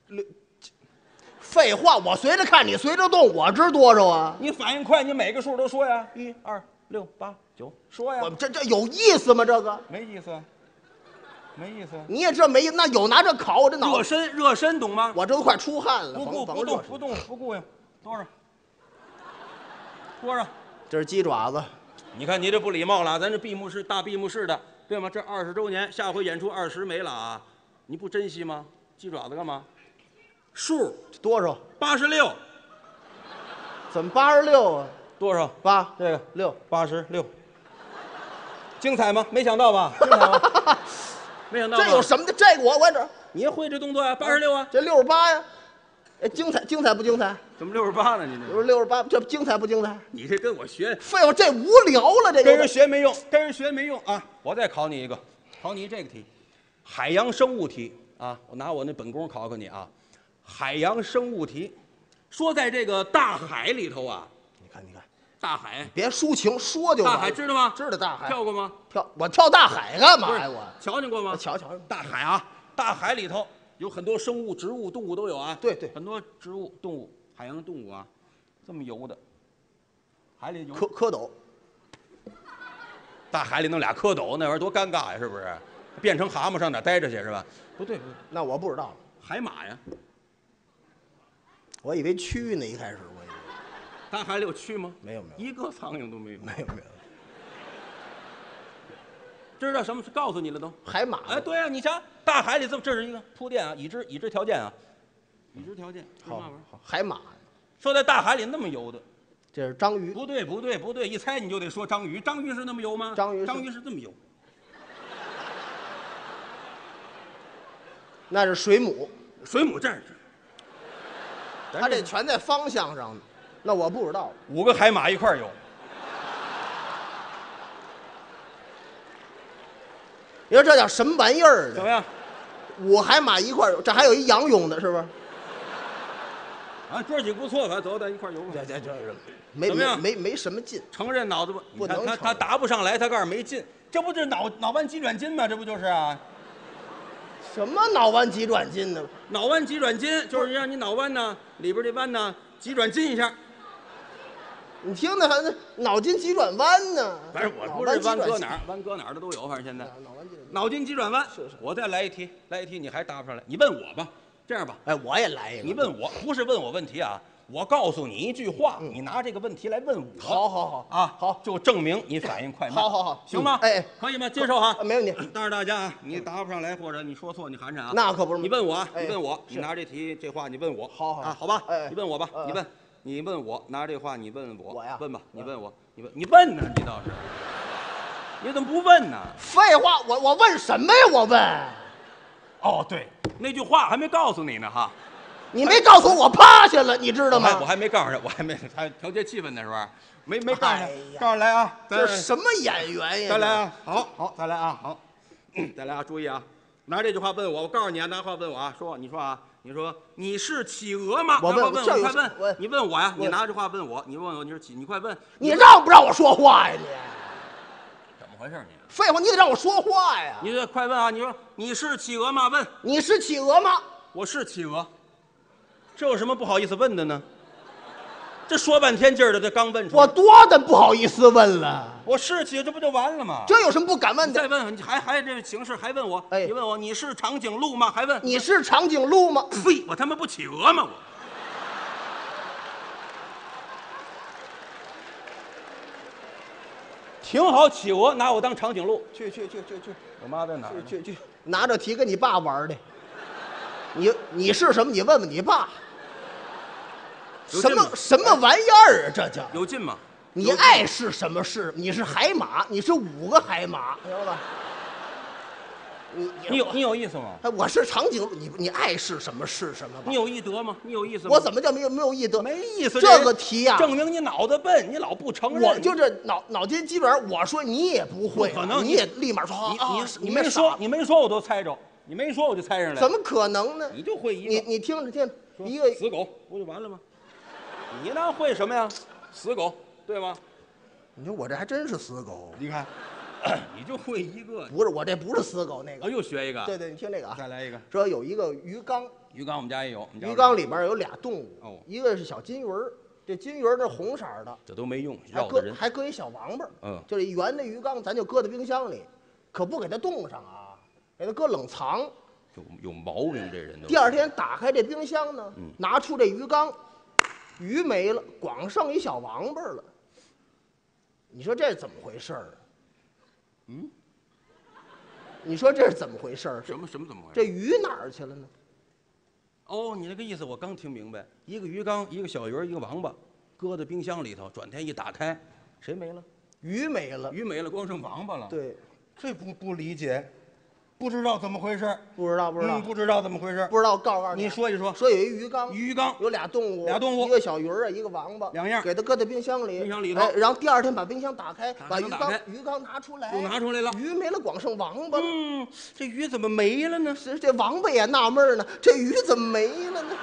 废话，我随着看，你随着动，我知多少啊？ 你反应快，你每个数都说呀，一二六八九，说呀我。这这有意思吗？这个没意思，没意思。 你也知道没意思，那有拿这考我这脑子， 热身，热身，懂吗？ 我这都快出汗了。 不甭顾不动， 甭热身不动，不顾应，多少？多少？ 这是鸡爪子， 你看你这不礼貌了，咱这闭幕式大闭幕式的，对吗？这二十周年，下回演出二十没了啊，你不珍惜吗？鸡爪子干嘛？数多少？ 八十六， 怎么八十六啊？ 多少？ 八这个六八十六，精彩吗？没想到吧？精彩吗？没想到吧。 这有什么的？这个我我这你也会这动作呀？八十六啊？ 这六十八呀？哎，精彩精彩不精彩？ 怎么六十八呢？你这我说六十八，这精彩不精彩？ 你这跟我学， 废话，这无聊了，这跟人个学没用，跟人学没用啊！我再考你一个，考你这个题，海洋生物题啊！我拿我那本宫考考你啊！海洋生物题，说在这个大海里头啊， 你看你看， 大海， 别抒情，说就完大了。 海知道吗？ 知道大海跳过吗？ 跳，我跳大海干嘛呀？我瞧见过吗？ 我瞧瞧， 大海啊，大海里头有很多生物、植物、动物都有啊。 对对很多植物、动物、海洋动物啊，这么游的，海里游。 蝌蝌蚪， 大海里弄俩蝌蚪，那玩意儿多尴尬呀，是不是？ 变成蛤蟆上哪待着去是吧？不对不对， 那我不知道了， 海马呀， 我以为蛆呢，一开始我以为大海里有蛆吗？ 没有没有一个苍蝇都没有。 没有没有， 知道什么？告诉你了都。 海马哎，对啊，你瞧，大海里这么这是一个铺垫啊，已知已知条件啊，已知条件。 好嘛玩意儿？ 好海马， 说在大海里那么游的， 这是章鱼， 不对不对不对，一猜你就得说章鱼，章鱼是那么游吗？ 章鱼是章鱼是这么游， 那是水母， 水母这样是。 它这全在方向上呢，那我不知道了。 五个海马一块儿游， 你说这叫什么玩意儿呢？ 怎么样？ 五海马一块儿，这还有一仰泳的，是不是？ 啊，哥几个不错，反正走，咱一块儿游吧。 这这这没怎么样没没没什么劲， 承认脑子不， 不能承认他他答不上来，他告诉没劲，这不就是脑脑弯急转筋吗？这不就是啊？ 什么脑弯急转筋呢？ 脑弯急转筋就是让你脑弯呢，里边这弯呢急转筋一下。 你听那还那脑筋急转弯呢？ 反正我不是弯搁哪儿，弯搁哪儿的都有，反正现在脑弯急转弯。 脑筋急转弯。 是是我再来一题，来一题你还答不上来，你问我吧。这样吧， 哎，我也来一个。 你问我不是问我问题啊，我告诉你一句话，你拿这个问题来问我。 好好好啊， 好， 就证明你反应快慢。 好好好， 行吗？ 哎， 可以吗？接受哈， 没问题。 但是大家啊，你答不上来或者你说错，你喊喊啊。 那可不是。 你问我啊， 哎你问我， 是你拿这题这话你问我。 好好啊，好吧， 哎你问我吧， 嗯你问，你问我，拿这话你问我。 我呀问吧，你问我，你问，你问呢？你倒是，你怎么不问呢？ 废话，我我问什么呀？我问， 哦，对，那句话还没告诉你呢哈。 你没告诉我，我趴下了，你知道吗？ 我还我还没告诉他，我还没还调节气氛呢，是不是？没没告诉他哎呀， 告诉来啊， 这什么演员呀？ 再来啊，好好再来啊，好，再来啊，注意啊，拿这句话问我，我告诉你啊，拿话问我啊，说你说啊，你说你是企鹅吗？ 我问拿话问这有我快问我， 你问我呀，你问拿这话问我，你问我你是企，你快问， 你让不让我说话呀？你怎么回事你？ 废话，你得让我说话呀！ 你这快问啊，你说你是企鹅吗？问， 你是企鹅吗？ 我是企鹅，这有什么不好意思问的呢？这说半天劲儿的，这刚问出来， 我多的不好意思问了， 我是企鹅，这不就完了吗？ 这有什么不敢问的？ 你再问问，你还还这形式还问我？ 哎你问我你是长颈鹿吗？还问你是长颈鹿吗？ 呸！我他妈不企鹅吗？我挺好，企鹅拿我当长颈鹿， 去去去去去我妈在哪儿呢？ 去去去，拿着题跟你爸玩去。你你是什么？你问问你爸。什有劲吗么什么玩意儿啊？这叫有劲吗？ 你爱是什么是？你是海马，你是五个海马，知道吧？你你有你有意思吗？ 哎，我是长颈鹿，你你爱是什么是什么吧？ 你有义德吗？你有意思吗？ 我怎么叫没有没有义德？ 没意思？ 这个题呀、 证明你脑子笨，你老不承认。 我就这脑脑筋急转弯，我说你也不会啊， 不可能你也立马说你啊， 你你们傻没说，你没说我都猜着，你没说我就猜上来。 怎么可能呢？ 你就会一个？ 你你听着听着， 说一个死狗不就完了吗？你那会什么呀？死狗对吗？ 你说我这还真是死狗， 你看，你就会一个。 不是我这不是死狗那啊， 个。 又学一个。 对对，你听这个啊， 再来一个。 说有一个鱼缸， 鱼缸我们家也有，我们家鱼缸里边有俩动物， 哦一个是小金鱼儿，这金鱼儿是红色儿的， 这都没用， 还搁绕的人。 还搁一小王八儿， 嗯就是一圆的鱼缸，咱就搁在冰箱里，可不给它冻上啊，给它搁冷藏。 有有毛病，这人都。 第二天打开这冰箱呢， 嗯拿出这鱼缸，鱼没了，光剩一小王八儿了。你说这怎么回事儿啊？ 嗯， 你说这是怎么回事儿？ 什么什么怎么回事？ 这鱼哪儿去了呢？ 哦，你那个意思我刚听明白，一个鱼缸，一个小鱼儿，一个王八，搁在冰箱里头，转天一打开，谁没了？ 鱼没了。 鱼没了，光剩王八了。， 对， 这不不理解，不知道怎么回事。 不知道不知道、 嗯不知道怎么回事。 不知道，告诉告诉你说一说。 说有一鱼缸， 鱼缸有俩动物， 俩动物一个小鱼儿啊，一个王八， 两样给它搁在冰箱里， 冰箱里头哎，然后第二天把冰箱打开， 打把鱼缸开打开鱼缸拿出来， 又拿出来了鱼没了，光剩王八了。 嗯，这鱼怎么没了呢？ 这这王八也纳闷儿呢，这鱼怎么没了呢？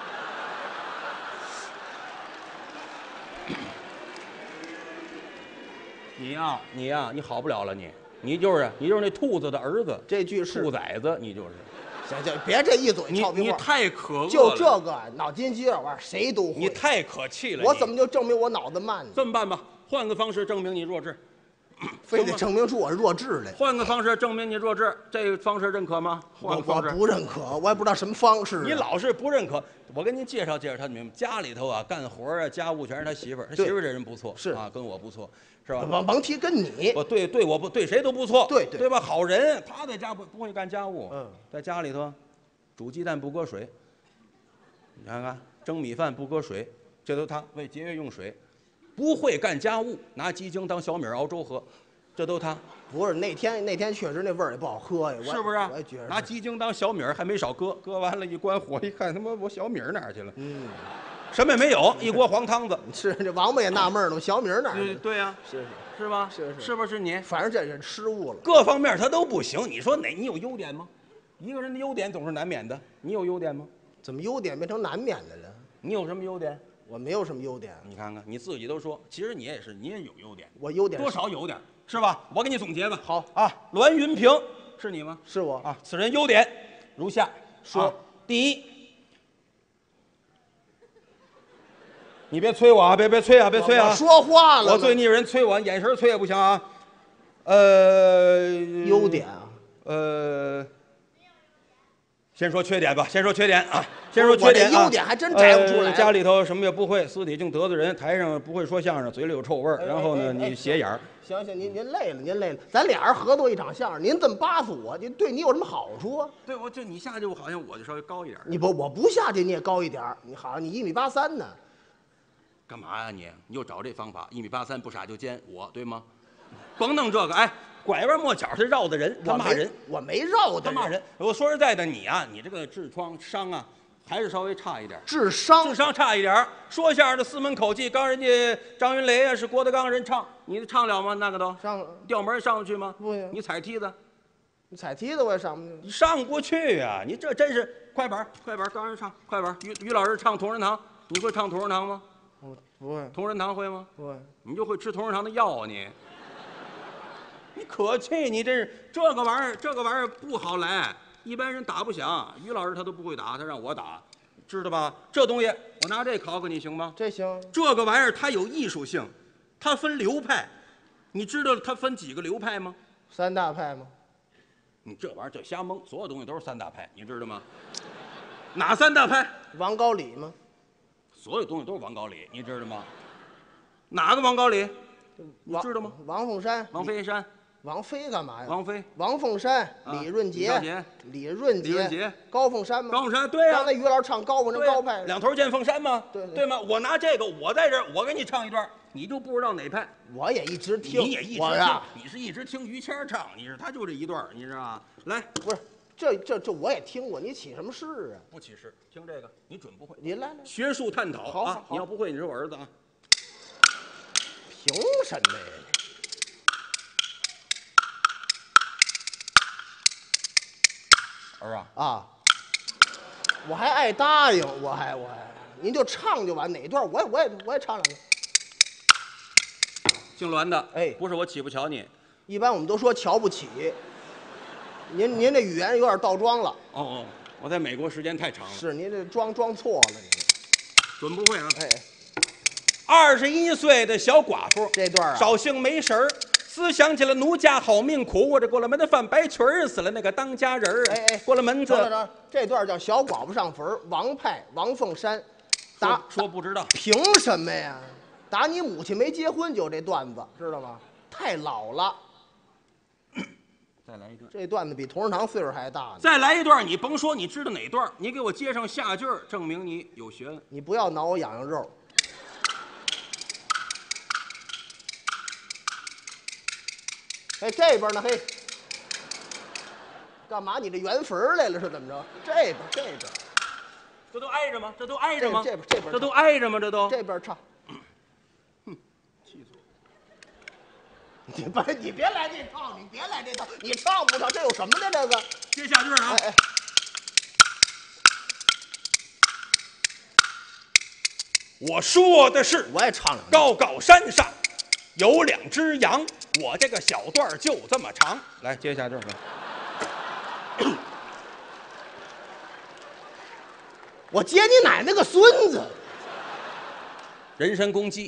你呀、你呀、你好不了了你，你就是你就是那兔子的儿子， 这句是兔崽子，你就是。 行行，别这一嘴你你俏皮话， 太可恶了。 就这个脑筋急转弯，谁都会。 你太可气了。你我怎么就证明我脑子慢呢？ 这么办吧？换个方式证明你弱智。 非得证明出我弱智来。 换个方式证明你弱智，这个方式认可吗？换我我个方式。 不认可，我也不知道什么方式啊。 你老是不认可，我给您介绍介绍他们家里头啊，干活啊，家务全是他媳妇儿。他媳妇儿这人不错， 是啊，跟我不错，是吧？ 甭甭提跟你， 我对对我不对谁都不错， 对对对吧？好人，他在家不不会干家务， 嗯， 在家里头煮鸡蛋不搁水，你看看蒸米饭不搁水，这都他为节约用水，不会干家务，拿鸡精当小米熬粥喝，这都他。 不是那天那天确实那味儿也不好喝呀，我是不是？ 我也觉得拿鸡精当小米儿还没少搁，搁完了，一关火一看，他妈我小米儿哪儿去了？ 嗯， 什么也没有，一锅黄汤子。 是这王八也纳闷了，小米儿哪儿对去？ 对呀， 是是， 是吧？ 是是是不是你？ 反正这是失误了。 各方面他都不行，你说哪？你有优点吗？一个人的优点总是难免的，你有优点吗？ 怎么优点变成难免的了？ 你有什么优点？ 我没有什么优点， 你看看你自己都说，其实你也是，你也有优点， 我优点多少有点，是吧？我给你总结吧。 好啊，栾云平是你吗？ 是我啊，此人优点如下：说，第一，你别催我啊，别别催啊，别催啊！ 我说话了， 我对你有人催我，眼神催也不行啊。呃， 优点啊， 呃，先说缺点吧，先说缺点啊，先说我缺点啊。 这优点还真摘不出来呃家里头什么也不会，私底净得罪人，台上不会说相声，嘴里有臭味儿， 哎然后呢， 哎哎你斜眼儿。 行行，您您累了，您累了，咱俩人合作一场相声，您这么巴死我，您对你有什么好处啊？ 对，我就你下去，我好像我就稍微高一点儿。 你不，我不下去，你也高一点儿，你好像你一米八三呢。 干嘛呀你？你又找这方法，一米八三不傻就奸我，对吗？甭弄这个，哎，拐弯抹角，他绕的人，他我没骂人， 我没绕的， 他骂人。我说实在的，你啊，你这个痔疮伤啊，还是稍微差一点儿。 智商智商差一点儿，说相声的四门口技，刚人家张云雷啊是郭德纲人唱，你唱了吗？那个都上调门上不去吗？ 不行你踩梯子， 你踩梯子我也上不去。 你上不去呀、你这真是快板儿快板儿，刚人唱快板儿。于于老师唱同仁堂，你会唱同仁堂吗？ 我不会同仁堂会吗？ 不会， 你就会吃同仁堂的药啊你？你可气！你这是这个玩意儿，这个玩意儿不好来，一般人打不响。于老师他都不会打，他让我打，知道吧？这东西我拿这考考你行吗？ 这行。 这个玩意儿它有艺术性，它分流派，你知道它分几个流派吗？ 三大派吗？ 你这玩意儿就瞎蒙，所有东西都是三大派，你知道吗？哪三大派？ 王高李吗？ 所有东西都是王高李，你知道吗？哪个王高李？你王知道吗？ 王凤山、 王飞山、 王菲干嘛呀？ 王菲、 王凤山、 啊李润杰李少杰、 李润李润杰、 高凤山吗？ 高凤山，对呀、 刚才于老师唱高凤山对呀高派， 两头见凤山吗？ 对对对吗？我拿这个，我在这儿，我给你唱一段，你就不知道哪派。 我也一直听， 你也一直听我呀，， 你是一直听于谦儿唱，你是他就这一段儿，你知道吧？来， 不是这这这我也听过，你起什么誓啊？ 不起誓，听这个，你准不会。 您来来， 学术探讨啊好好好！ 你要不会，你是我儿子啊。 凭什么呀？ 儿啊， 啊，我还爱答应，我还我还，您就唱就完，哪段我也我也我也唱两句。 姓栾的， 哎不是我起不瞧你。 一般我们都说瞧不起，您您这语言有点倒装了， 哦哦，我在美国时间太长了， 是您这装装错了，您准不会啊。 哎， 二十一岁的小寡妇， 这段啊， 绍兴没神儿，思想起了奴家好命苦，我这过了门的范白裙儿，死了那个当家人儿。 哎哎过了门子等等等，这段叫小寡妇上坟儿，王派王凤山，打说说不知道， 凭什么呀？打你母亲没结婚就有这段子，知道吗？太老了， 再来一段。 这段子比同仁堂岁数还大呢。 再来一段，你甭说你知道哪段，你给我接上下句儿，证明你有学问。 你不要挠我痒痒肉。哎，这边呢？嘿，干嘛？你这圆坟儿来了是怎么着？这边，这边， 这都挨着吗？这都挨着吗？ 这这边这边这都挨着吗？这都。 这边唱。 气死我！ 你不是你别来这套，你别来这套，你唱不唱？这有什么的？这个？ 接下句儿啊。 哎哎， 我说的是我也唱两句。 高高山上有两只羊，我这个小段儿就这么长。来，接下句儿。 我接你奶奶个孙子！ 人身攻击，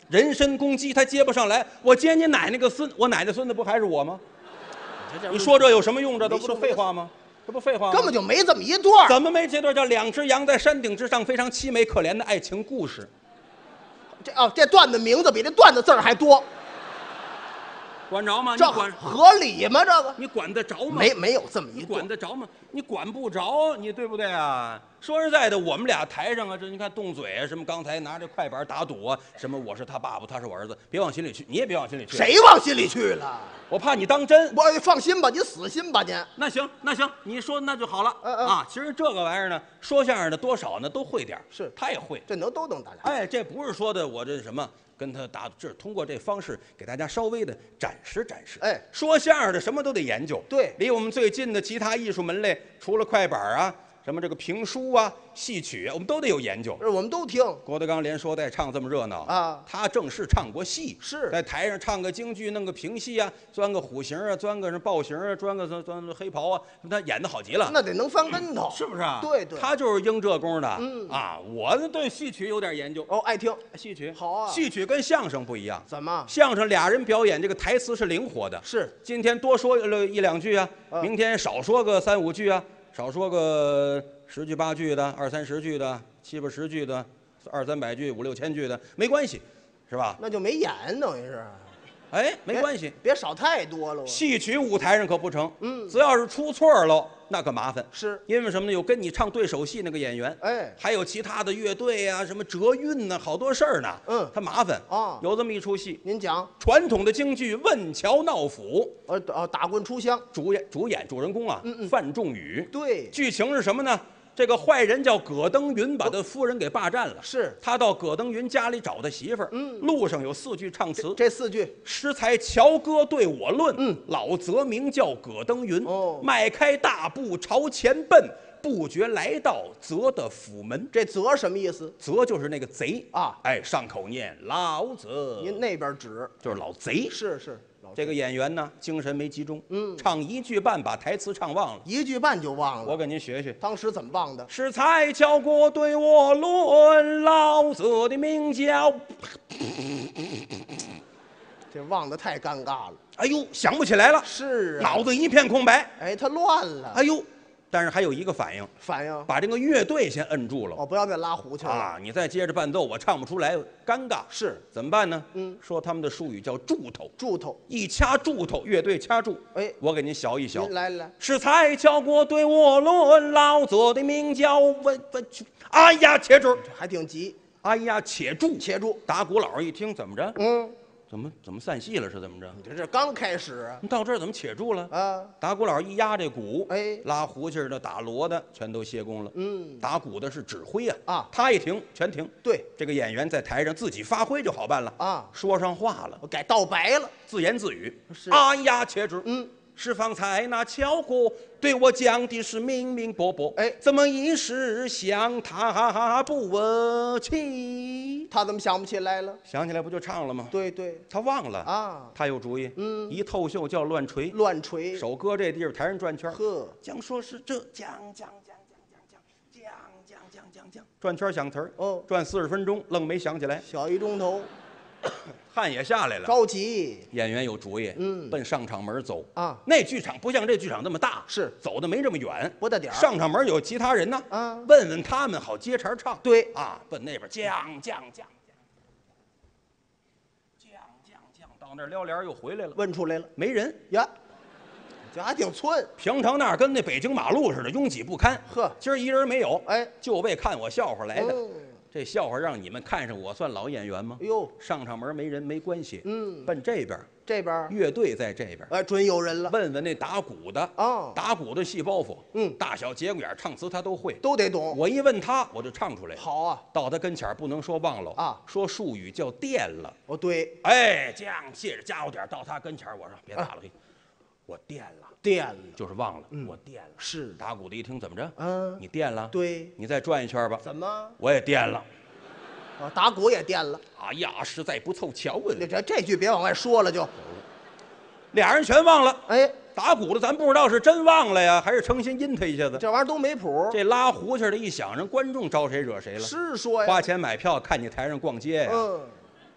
人身攻击，他接不上来。我接你奶奶个孙，我奶奶孙子不还是我吗？你说这有什么用？这都不是废话吗？这不废话吗？ 根本就没这么一段。 怎么没这段叫两只羊在山顶之上，非常凄美可怜的爱情故事？ 这哦，这段子名字比这段子字儿还多， 管着吗？你这管合理吗？这个你管得着吗？ 没没有这么一你段管得着吗？你管不着，你对不对啊？说实在的，我们俩台上啊，这你看动嘴啊，什么刚才拿着快板打赌啊，什么我是他爸爸，他是我儿子，别往心里去，你也别往心里去。 谁往心里去了？ 我怕你当真。 我放心吧，你死心吧您。 那行，那行，你说那就好了。 嗯嗯啊，其实这个玩意儿呢，说相声的多少呢都会点儿是他也会。 这能都能大家。 哎，这不是说的我这什么跟他打，这是通过这方式给大家稍微的展示展示。 哎说相声的什么都得研究。 对离我们最近的其他艺术门类，除了快板啊，什么这个评书啊、戏曲啊，我们都得有研究。 这我们都听。 郭德纲连说带唱这么热闹啊他正式唱过戏， 是在台上唱个京剧，弄个评戏啊，钻个虎形啊，钻个什么豹形啊，钻个钻钻个黑袍啊，他演的好极了。 那得能翻跟头， 是不是啊？ 对对。 他就是应这功的。 嗯啊，我呢对戏曲有点研究。 哦，爱听。 戏曲好啊戏曲跟相声不一样。 怎么？ 相声俩人表演，这个台词是灵活的。 是今天多说了一两句啊， 嗯明天少说个三五句啊，少说个十句八句的，二三十句的，七八十句的，二三百句、五六千句的，没关系，是吧？ 那就没演，等于是。 哎，没关系。 别少太多了。 戏曲舞台上可不成， 嗯只要是出错喽，那可麻烦。 是因为什么呢？有跟你唱对手戏那个演员， 哎还有其他的乐队呀、什么折韵呐、好多事儿呢。 嗯他麻烦啊有这么一出戏， 您讲， 传统的京剧《问桥闹府呃呃，打棍出香。》， 主演主演主人公啊， 嗯嗯范仲宇。 对， 剧情是什么呢？这个坏人叫葛登云，把他夫人给霸占了。 是他到葛登云家里找他媳妇儿。 嗯路上有四句唱词。 这四句诗才乔哥对我论， 嗯老则名叫葛登云， 哦迈开大步朝前奔，不觉来到泽的府门。 这泽什么意思？ 泽就是那个贼啊哎，上口念老泽， 您那边指就是老贼。 是是，老这个演员呢，精神没集中， 嗯唱一句半把台词唱忘了。 一句半就忘了。 我给您学学。 当时怎么忘的？ 是才教过对我论，老泽的名叫， 这忘的太尴尬了。 哎呦，想不起来了， 是啊， 脑子一片空白。 哎，他乱了。 哎呦，但是还有一个反应， 反应把这个乐队先摁住了。 哦，不要再拉胡去了。 啊，你再接着伴奏，我唱不出来，尴尬。 是怎么办呢？ 嗯说他们的术语叫柱头， 柱头， 一掐柱头，乐队掐住。 哎我给您学一学您。来来， 是才教过对我论，老泽的名叫问问去。哎呀，且住！ 还挺急， 哎呀，且住！ 且住。 打鼓佬一听，怎么着？ 嗯， 怎么怎么散戏了？是怎么着？ 你这这刚开始啊。 你到这儿怎么且住了？ 啊， 打鼓佬一压这鼓， 哎拉胡琴儿的、打锣的全都歇工了。 嗯， 打鼓的是指挥啊， 啊他一停全停。 对， 这个演员在台上自己发挥就好办了啊说上话了， 我改道白了。 自言自语。 是哎呀，且住！ 嗯， 是方才那乔哥对我讲的是明明白白， 哎怎么一时想他不起？ 他怎么想不起来了？ 想起来不就唱了吗？ 对对他忘了啊， 他有主意。 嗯一透袖叫乱锤， 乱锤。 手搁这地方，台上转圈儿。 呵， 讲说是这讲讲讲讲讲讲讲讲讲讲讲，转圈儿想词儿。 哦转四十分钟，愣没想起来， 小一钟头， 汗也下来了。 着急。 演员有主意， 嗯奔上场门走啊那剧场不像这剧场那么大， 是走的没这么远， 不大点儿上场门有其他人呢， 啊问问他们好接茬唱。 对啊，奔那边讲讲讲讲讲讲，到那儿撩帘儿又回来了， 问出来了没人。 呀，这还挺寸。 平常那儿跟那北京马路似的，拥挤不堪。 呵今儿一人没有， 哎， 就为看我笑话来的。 嗯这笑话让你们看上我，算老演员吗哎？呦， 上场门没人没关系， 嗯， 奔这边， 这边儿乐队在这边。 哎，准有人了。 问问那打鼓的哦打鼓的细包袱， 嗯大小节骨眼儿唱词他都会。 都得懂。 我一问他，我就唱出来。 好啊。 到他跟前儿不能说忘了啊说术语叫电了。 哦，对， 哎，这样借着家伙点儿到他跟前儿我说别打了，嘿，我电了， 电了。 就是忘了，我电了。 是打鼓的一听怎么着？ 嗯你电了？ 对， 你再转一圈吧。 怎么？ 我也电了。 啊，打鼓也电了。 哎呀，实在不凑巧啊！ 这这这句别往外说了就。 俩人全忘了。 哎， 打鼓的咱不知道是真忘了呀，还是诚心阴他一下子。 这玩意儿都没谱。 这拉胡琴的一响，人观众招谁惹谁了？ 是说呀。 花钱买票看你台上逛街呀， 嗯，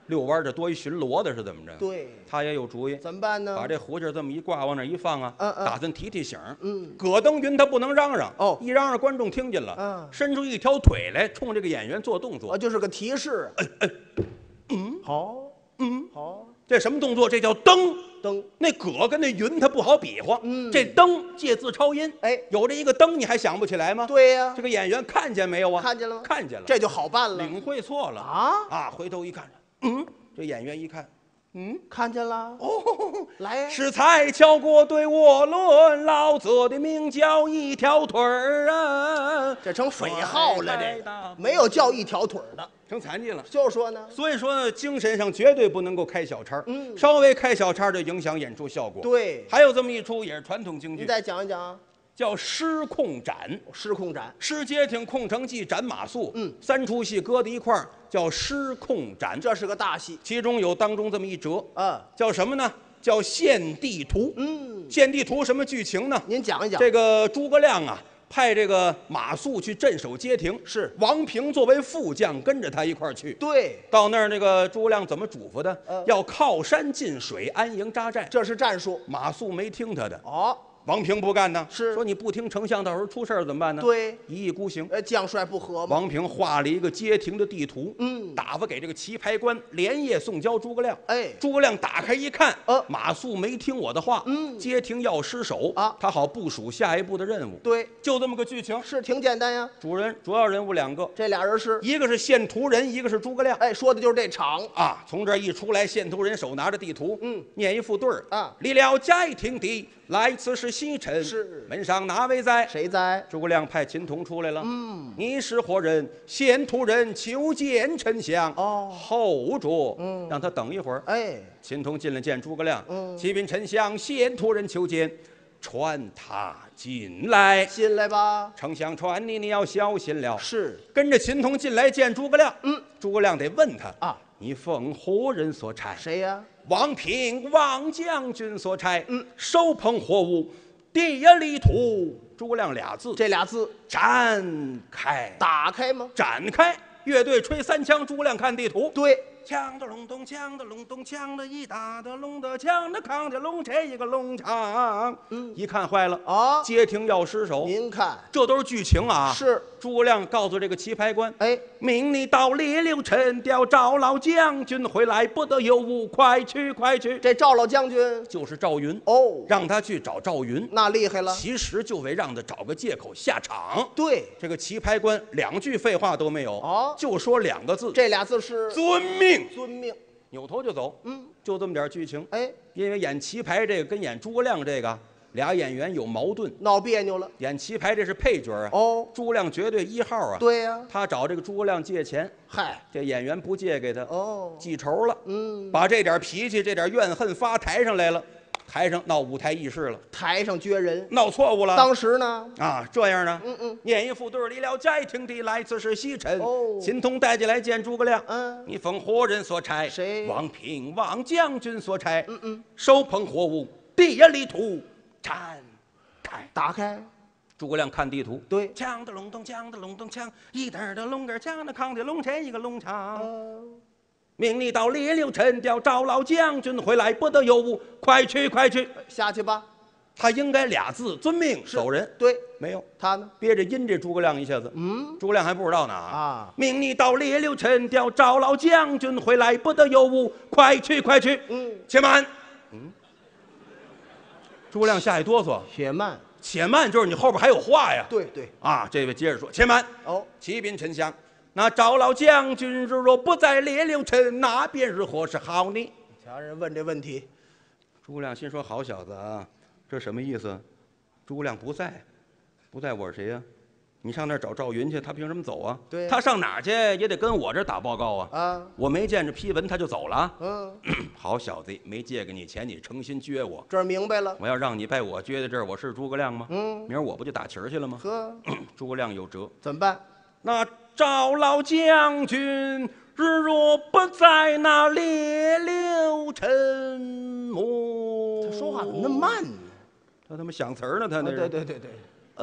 遛弯这多一巡逻的是怎么着？ 对， 他也有主意， 怎么办呢？ 把这胡琴这么一挂，往那一放啊， 嗯嗯打算提提醒。 嗯， 葛登云他不能嚷嚷， 哦一嚷嚷观众听见了， 嗯伸出一条腿来，冲这个演员做动作。 啊，就是个提示。嗯，好， 嗯， 好， 这什么动作？这叫蹬。 灯， 那葛跟那云它不好比划， 嗯这蹬借字抄音， 哎有这一个蹬你还想不起来吗？ 对呀这，个演员看见没有啊？ 看见了吗？ 看见了， 这就好办了。 领会错了啊啊！回头一看，嗯，这演员一看，嗯， 看见了。 哦， 来， 是才巧过对我论，老子的名叫一条腿儿啊， 这成匪号了，这哎个没有叫一条腿儿的。 成残疾了。 就说呢， 所以说呢，精神上绝对不能够开小差， 嗯稍微开小差就影响演出效果。 对， 还有这么一出也是传统京剧， 你再讲一讲叫《失控斩》。 失控斩。 失街亭、空城计、斩马谡， 嗯， 三出戏搁在一块儿叫失控斩。 这是个大戏。 其中有当中这么一折， 啊， 叫什么呢？叫献地图。 嗯， 献地图什么剧情呢？ 您讲一讲。 这个诸葛亮啊，派这个马谡去镇守街亭， 是王平作为副将跟着他一块儿去。 对， 到那儿，那个诸葛亮怎么嘱咐的？ 嗯要靠山近水，安营扎寨。 这是战术。 马谡没听他的， 哦， 王平不干呢， 是说你不听丞相，到时候出事儿怎么办呢？ 对， 一意孤行。 呃，将帅不和嘛。 王平画了一个街亭的地图， 嗯打发给这个棋牌官，连夜送交诸葛亮。 哎诸葛亮打开一看， 呃马谡没听我的话， 嗯街亭要失守啊他好部署下一步的任务。 对， 就这么个剧情。 是挺简单呀。 主人主要人物两个， 这俩人是， 一个是献图人，一个是诸葛亮。 哎，说的就是这场。 啊，从这儿一出来，献图人手拿着地图， 嗯， 念一副对儿啊离了街亭地，来此时西辰， 是门上哪位在？ 谁在？ 诸葛亮派秦童出来了。 嗯， 你是何人？献图人求见丞相。 哦候着， 嗯让他等一会儿。 哎， 秦童进来见诸葛亮， 嗯启禀丞相，献图人求见，传他进来。 进来吧。 丞相传你，你要小心了。 是， 跟着秦童进来见诸葛亮。 嗯， 诸葛亮得问他啊， 你奉何人所差？ 谁呀？ 王平，王将军所差。 嗯， 手捧货物，第一里图。诸葛亮俩字， 这俩字展开， 打开吗？ 展开。乐队吹三枪，诸葛亮看地图。 对， 锵的隆咚，锵的隆咚，锵的一大的隆的，锵的扛的隆，这一个隆场。 嗯一看坏了啊街亭要失守。 您看， 这都是剧情啊。 是诸葛亮告诉这个棋牌官， 哎， 命你到列六陈调赵老将军回来，不得有误，快去快去。 这赵老将军就是赵云， 哦， 让他去找赵云， 那厉害了。 其实就为让他找个借口下场。 对， 这个棋牌官两句废话都没有， 哦就说两个字： 这俩字是遵命。 遵命。 扭头就走， 嗯， 就这么点剧情。 哎， 因为演棋牌这个跟演诸葛亮这个俩演员有矛盾， 闹别扭了。 演棋牌这是配角啊， 哦， 诸葛亮绝对一号啊。 对呀。 他找这个诸葛亮借钱， 嗨， 这演员不借给他， 哦， 记仇了， 嗯， 把这点脾气、这点怨恨发台上来了，台上闹舞台议事了， 台上撅人。 闹错误了。 当时呢， 啊，这样呢， 嗯嗯， 念一副对儿离了斋亭地，来此时西辰。 哦秦童带进来见诸葛亮， 嗯你奉何人所差？ 谁王平，王将军所差。 嗯嗯， 手捧货物，第一里图展开。 打开。 诸葛亮看地图， 对， 锵的隆咚，锵的隆咚锵，一点的隆个锵的扛的隆这一个隆场。 嗯， 命你到列六陈调赵老将军回来，不得有误，快去快去。 下去吧。 他应该俩字遵命走人， 对， 没有。 他呢？ 憋着阴这诸葛亮一下子， 嗯， 诸葛亮还不知道呢啊命你到列六陈调赵老将军回来，不得有误，快去快去。 嗯， 且慢。嗯，诸葛亮下一哆嗦， 且慢。 且慢就是你后边还有话呀。 对对。 啊，这位接着说，且慢。 哦， 启禀丞相，那赵老将军若不在列六陈，那便是何时好呢？ 瞧人问这问题。 诸葛亮心说：“好小子啊，这什么意思？诸葛亮不在，不在我是谁呀、你上那儿找赵云去，他凭什么走啊？ 对他上哪儿去也得跟我这儿打报告啊。 啊， 我没见着批文他就走了。 嗯， 好小子，没借给你钱，你诚心撅我， 这儿明白了。 我要让你拜我撅在这儿，我是诸葛亮吗？ 嗯， 明儿我不就打旗儿去了吗？ 呵， 诸葛亮有辙。 怎么办？ 那赵老将军日若不在那列六陈墓， 他说话怎么那么慢呢？ 他他妈想词儿呢，他那啊是。 对对对对。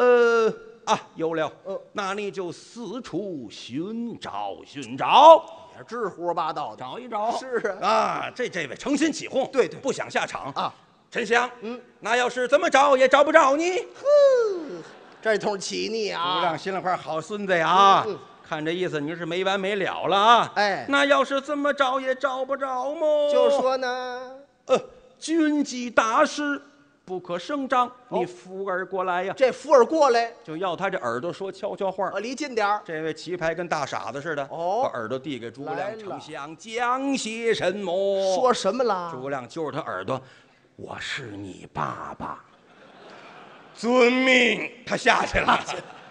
呃啊，有了， 嗯那你就四处寻找寻找。 知胡说八道的。 找一找。 是啊， 啊，这这位诚心起哄， 对对不想下场啊。 陈香， 嗯， 那要是怎么找也找不着你。 哼，这通起腻朱啊！ 亮心里话，好孙子呀！ 嗯看这意思，你是没完没了了啊！ 哎那要是怎么找也找不着么？ 就说呢， 呃，军机大事不可声张， 哦你扶儿过来呀！ 这福儿过来， 就要他这耳朵说悄悄话。 啊，离近点儿。 这位棋牌跟大傻子似的， 哦把耳朵递给诸葛亮。 来了丞相讲些什么？ 说什么啦？ 诸葛亮揪着他耳朵，我是你爸爸。遵命，他下去了。